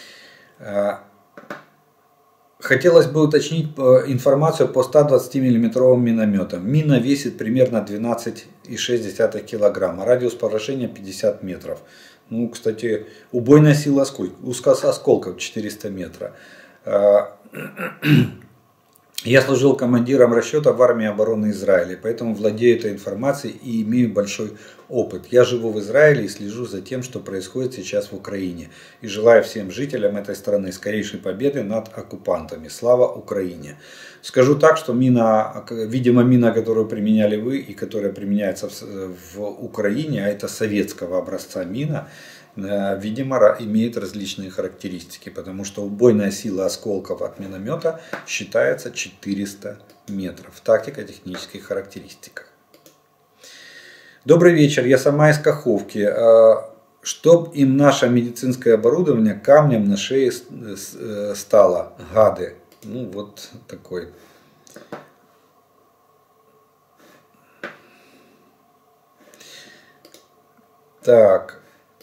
Хотелось бы уточнить информацию по 120 мм минометам. Мина весит примерно 12,6 кг, а радиус поражения 50 метров. Кстати, убойная сила сколько? Ускос осколков 400 метров. Я служил командиром расчета в армии обороны Израиля, поэтому владею этой информацией и имею большой опыт. Я живу в Израиле и слежу за тем, что происходит сейчас в Украине. И желаю всем жителям этой страны скорейшей победы над оккупантами. Слава Украине! Скажу так, что мина, видимо, мина, которую применяли вы и которая применяется в Украине, а это советского образца мина, видимо, имеет различные характеристики, потому что убойная сила осколков от миномета считается 400 метров в тактико-технических характеристиках. Добрый вечер, я сама из Каховки. Чтоб им наше медицинское оборудование камнем на шее стало, гады. Ну вот такой. Так.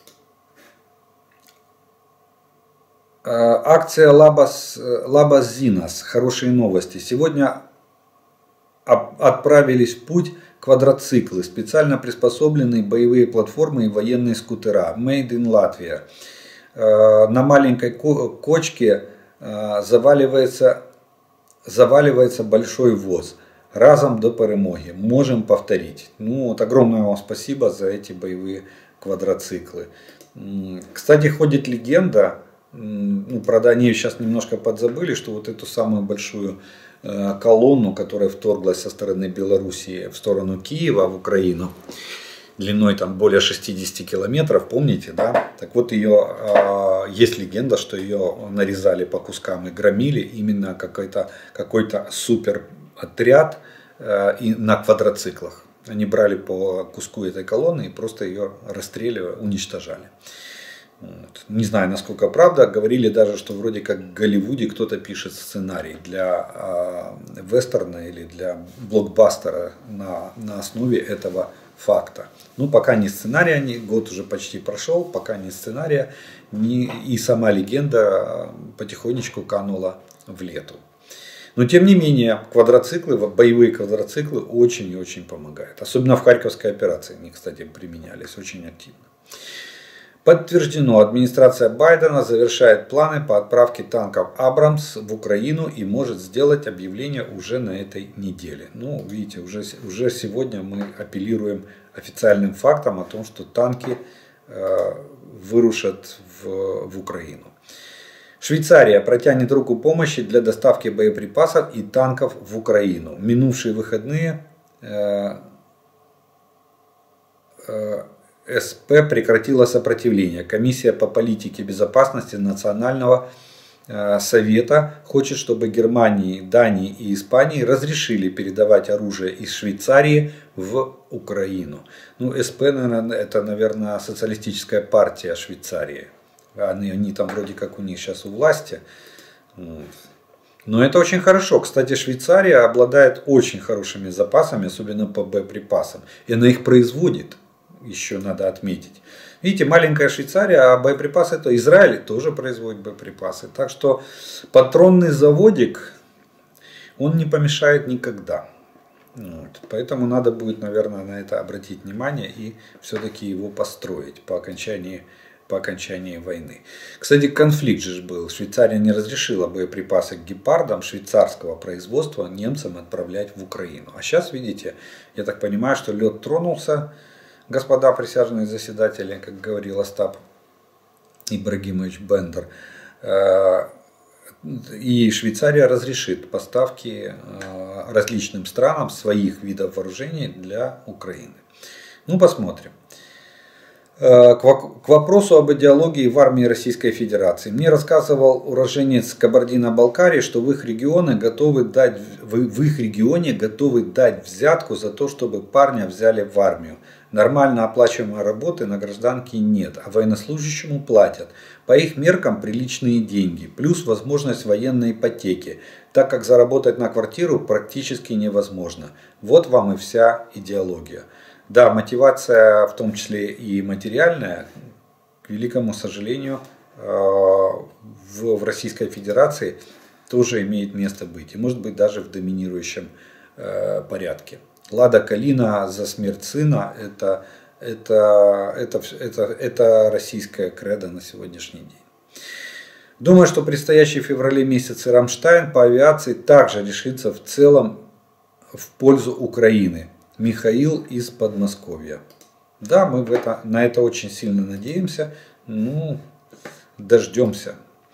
Акция Лабас Зинас. Хорошие новости. Сегодня отправились в путь квадроциклы, специально приспособленные боевые платформы и военные скутера. Made in Latvia. На маленькой кочке заваливается большой воз. Разом до перемоги. Можем повторить. Ну, вот огромное вам спасибо за эти боевые квадроциклы. Кстати, ходит легенда, ну, правда, они сейчас немножко подзабыли, что вот эту самую большую колонну, которая вторглась со стороны Белоруссии в сторону Киева, в Украину, длиной там более 60 километров, помните, да? Так вот, есть легенда, что ее нарезали по кускам и громили именно какой-то супер отряд на квадроциклах. Они брали по куску этой колонны и просто ее расстреливали, уничтожали. Вот. Не знаю, насколько правда. Говорили даже, что вроде как в Голливуде кто-то пишет сценарий для вестерна или для блокбастера на основе этого факта. Ну, пока не сценария, год уже почти прошел, пока не сценария, и сама легенда потихонечку канула в лету. Но тем не менее, боевые квадроциклы очень и очень помогают. Особенно в Харьковской операции они, кстати, применялись очень активно. Подтверждено, администрация Байдена завершает планы по отправке танков Абрамс в Украину и может сделать объявление уже на этой неделе. Ну, видите, уже сегодня мы апеллируем официальным фактом о том, что танки вырушат в Украину. Швейцария протянет руку помощи для доставки боеприпасов и танков в Украину. Минувшие выходные СП прекратила сопротивление. Комиссия по политике безопасности Национального совета хочет, чтобы Германии, Дании и Испании разрешили передавать оружие из Швейцарии в Украину. Ну, СП, это, наверное, социалистическая партия Швейцарии. Они там вроде как у них сейчас у власти. Но это очень хорошо. Кстати, Швейцария обладает очень хорошими запасами, особенно по боеприпасам. И она их производит, еще надо отметить. Видите, маленькая Швейцария, а боеприпасы, это Израиль тоже производит боеприпасы. Так что патронный заводик, он не помешает никогда. Вот. Поэтому надо будет, наверное, на это обратить внимание и все-таки его построить по окончании войны. Кстати, конфликт же был. Швейцария не разрешила боеприпасы к гепардам швейцарского производства немцам отправлять в Украину. А сейчас, видите, я так понимаю, что лед тронулся, господа присяжные заседатели, как говорил Остап Ибрагимович Бендер. И Швейцария разрешит поставки различным странам своих видов вооружений для Украины. Ну, посмотрим. К вопросу об идеологии в армии Российской Федерации. Мне рассказывал уроженец Кабардино-Балкарии, что в их регионе готовы дать взятку за то, чтобы парня взяли в армию. Нормально оплачиваемой работы на гражданке нет, а военнослужащему платят. По их меркам приличные деньги, плюс возможность военной ипотеки, так как заработать на квартиру практически невозможно. Вот вам и вся идеология. Да, мотивация, в том числе и материальная, к великому сожалению, в Российской Федерации тоже имеет место быть. И может быть даже в доминирующем порядке. Лада Калина за смерть сына это российская кредо на сегодняшний день. Думаю, что предстоящий в феврале месяце Рамштайн по авиации также решится в целом в пользу Украины. Михаил из Подмосковья. Да, мы на это очень сильно надеемся. Ну, дождемся.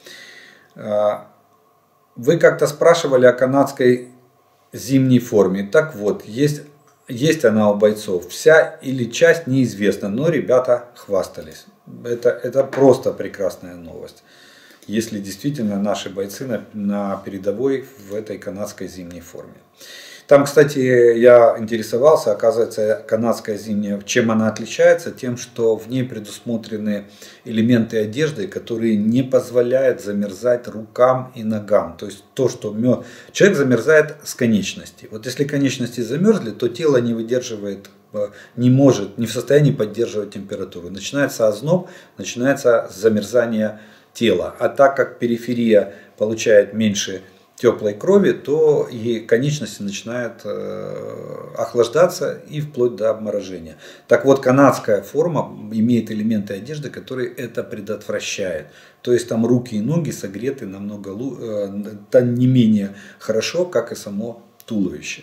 Вы как-то спрашивали о канадской зимней форме. Так вот, есть она у бойцов. Вся или часть неизвестна, но ребята хвастались. Это просто прекрасная новость. Если действительно наши бойцы на передовой в этой канадской зимней форме. Там, кстати, я интересовался, оказывается, канадская зимняя, чем она отличается? Тем, что в ней предусмотрены элементы одежды, которые не позволяют замерзать рукам и ногам. То есть то, что человек замерзает с конечностей. Вот если конечности замерзли, то тело не выдерживает, не может, не в состоянии поддерживать температуру. Начинается озноб, начинается замерзание тела. А так как периферия получает меньше теплой крови, то и конечности начинают охлаждаться и вплоть до обморожения. Так вот, канадская форма имеет элементы одежды, которые это предотвращают. То есть там руки и ноги согреты намного не менее хорошо, как и само туловище.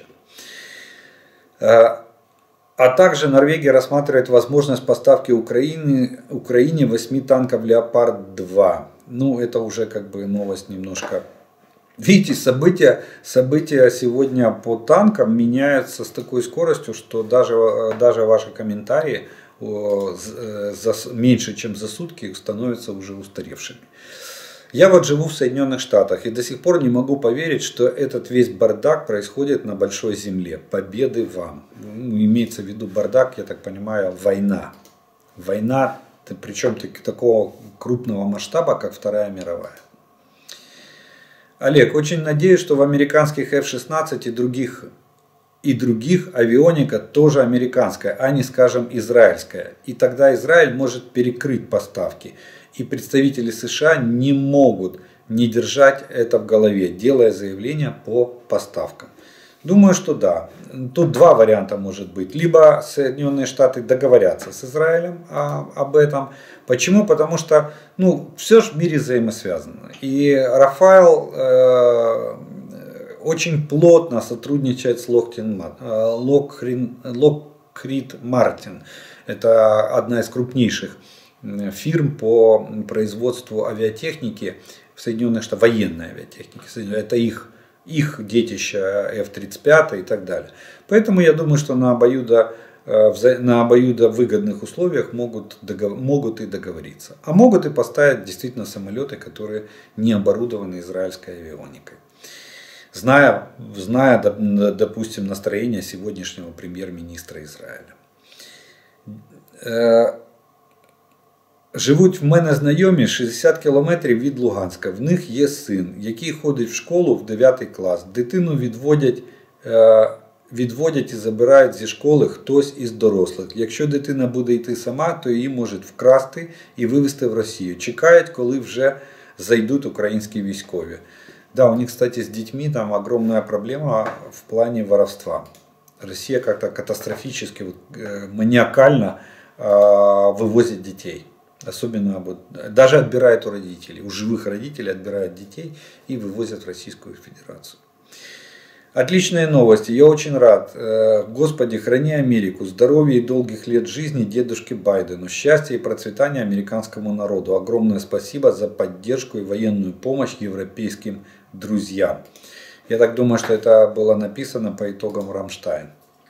А также Норвегия рассматривает возможность поставки Украине 8 танков Леопард-2. Ну, это уже как бы новость немножко. Видите, события сегодня по танкам меняются с такой скоростью, что даже ваши комментарии меньше чем за сутки становятся уже устаревшими. Я вот живу в Соединенных Штатах и до сих пор не могу поверить, что этот весь бардак происходит на большой земле. Победы вам. Имеется в виду бардак, я так понимаю, война. Война, причем такого крупного масштаба, как Вторая мировая. Олег, очень надеюсь, что в американских F-16 и других авионика тоже американская, а не, скажем, израильская. И тогда Израиль может перекрыть поставки. И представители США не могут не держать это в голове, делая заявления по поставкам. Думаю, что да. Тут два варианта может быть. Либо Соединенные Штаты договорятся с Израилем об этом. Почему? Потому что все же в мире взаимосвязано. И Рафаэл очень плотно сотрудничает с Lockheed Martin. Это одна из крупнейших фирм по производству авиатехники в Соединенных Штатах, военной авиатехники. Это их детище F-35 и так далее. Поэтому я думаю, что на обоюдовыгодных условиях могут и договориться. А могут и поставить действительно самолеты, которые не оборудованы израильской авионикой. Зная, допустим, настроение сегодняшнего прем'єр-міністра Израиля. Живуть в мене знайомі 60 кілометрів від Луганська. В них є син, який ходить в школу в 9 клас. Дитину відводять і забирають зі школи хтось із дорослих. Якщо дитина буде йти сама, то її можуть вкрасти і вивезти в Росію. Чекають, коли вже зайдуть українські військові. Да, у них, кстати, с детьми там огромная проблема в плане воровства. Россия как-то катастрофически, маниакально вывозит детей. Особенно даже отбирает у родителей, у живых родителей отбирают детей и вывозят в Российскую Федерацию. Отличные новости, я очень рад. Господи, храни Америку, здоровья и долгих лет жизни дедушке Байдену, счастья и процветания американскому народу. Огромное спасибо за поддержку и военную помощь европейским друзьям. Я так думаю, что это было написано по итогам Рамштайн.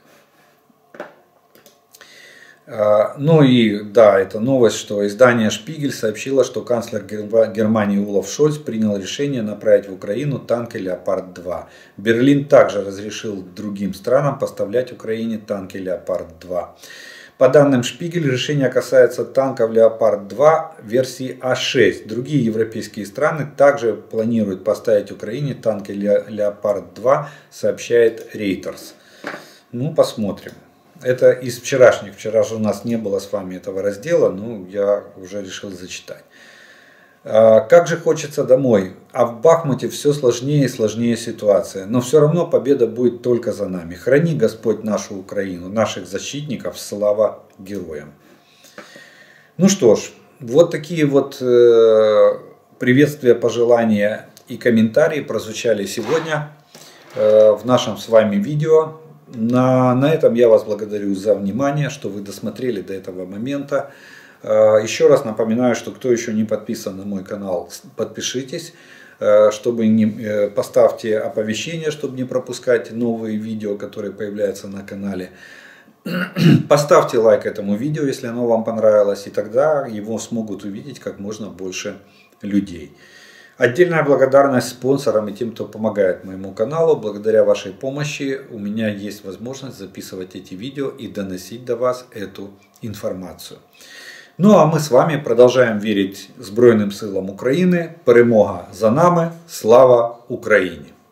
Ну и да, это новость, что издание «Шпигель» сообщило, что канцлер Германии Олаф Шольц принял решение направить в Украину танки «Леопард-2». Берлин также разрешил другим странам поставлять Украине танки «Леопард-2». По данным «Шпигель», решение касается танков «Леопард-2» версии А6. Другие европейские страны также планируют поставить Украине танки «Леопард-2», сообщает Reuters. Ну, посмотрим. Это из вчерашних. Вчера же у нас не было с вами этого раздела, но я уже решил зачитать. Как же хочется домой. А в Бахмуте все сложнее и сложнее ситуация. Но все равно победа будет только за нами. Храни Господь нашу Украину, наших защитников. Слава героям. Ну что ж, вот такие вот Приветствия, пожелания и комментарии прозвучали сегодня в нашем с вами видео. На этом я вас благодарю за внимание, что вы досмотрели до этого момента. Еще раз напоминаю, что кто еще не подписан на мой канал, подпишитесь, поставьте оповещение, чтобы не пропускать новые видео, которые появляются на канале. Поставьте лайк этому видео, если оно вам понравилось, и тогда его смогут увидеть как можно больше людей. Отдельная благодарность спонсорам и тем, кто помогает моему каналу. Благодаря вашей помощи у меня есть возможность записывать эти видео и доносить до вас эту информацию. Ну а мы с вами продолжаем вірити Збройним силам України. Перемога за нами. Слава Україні!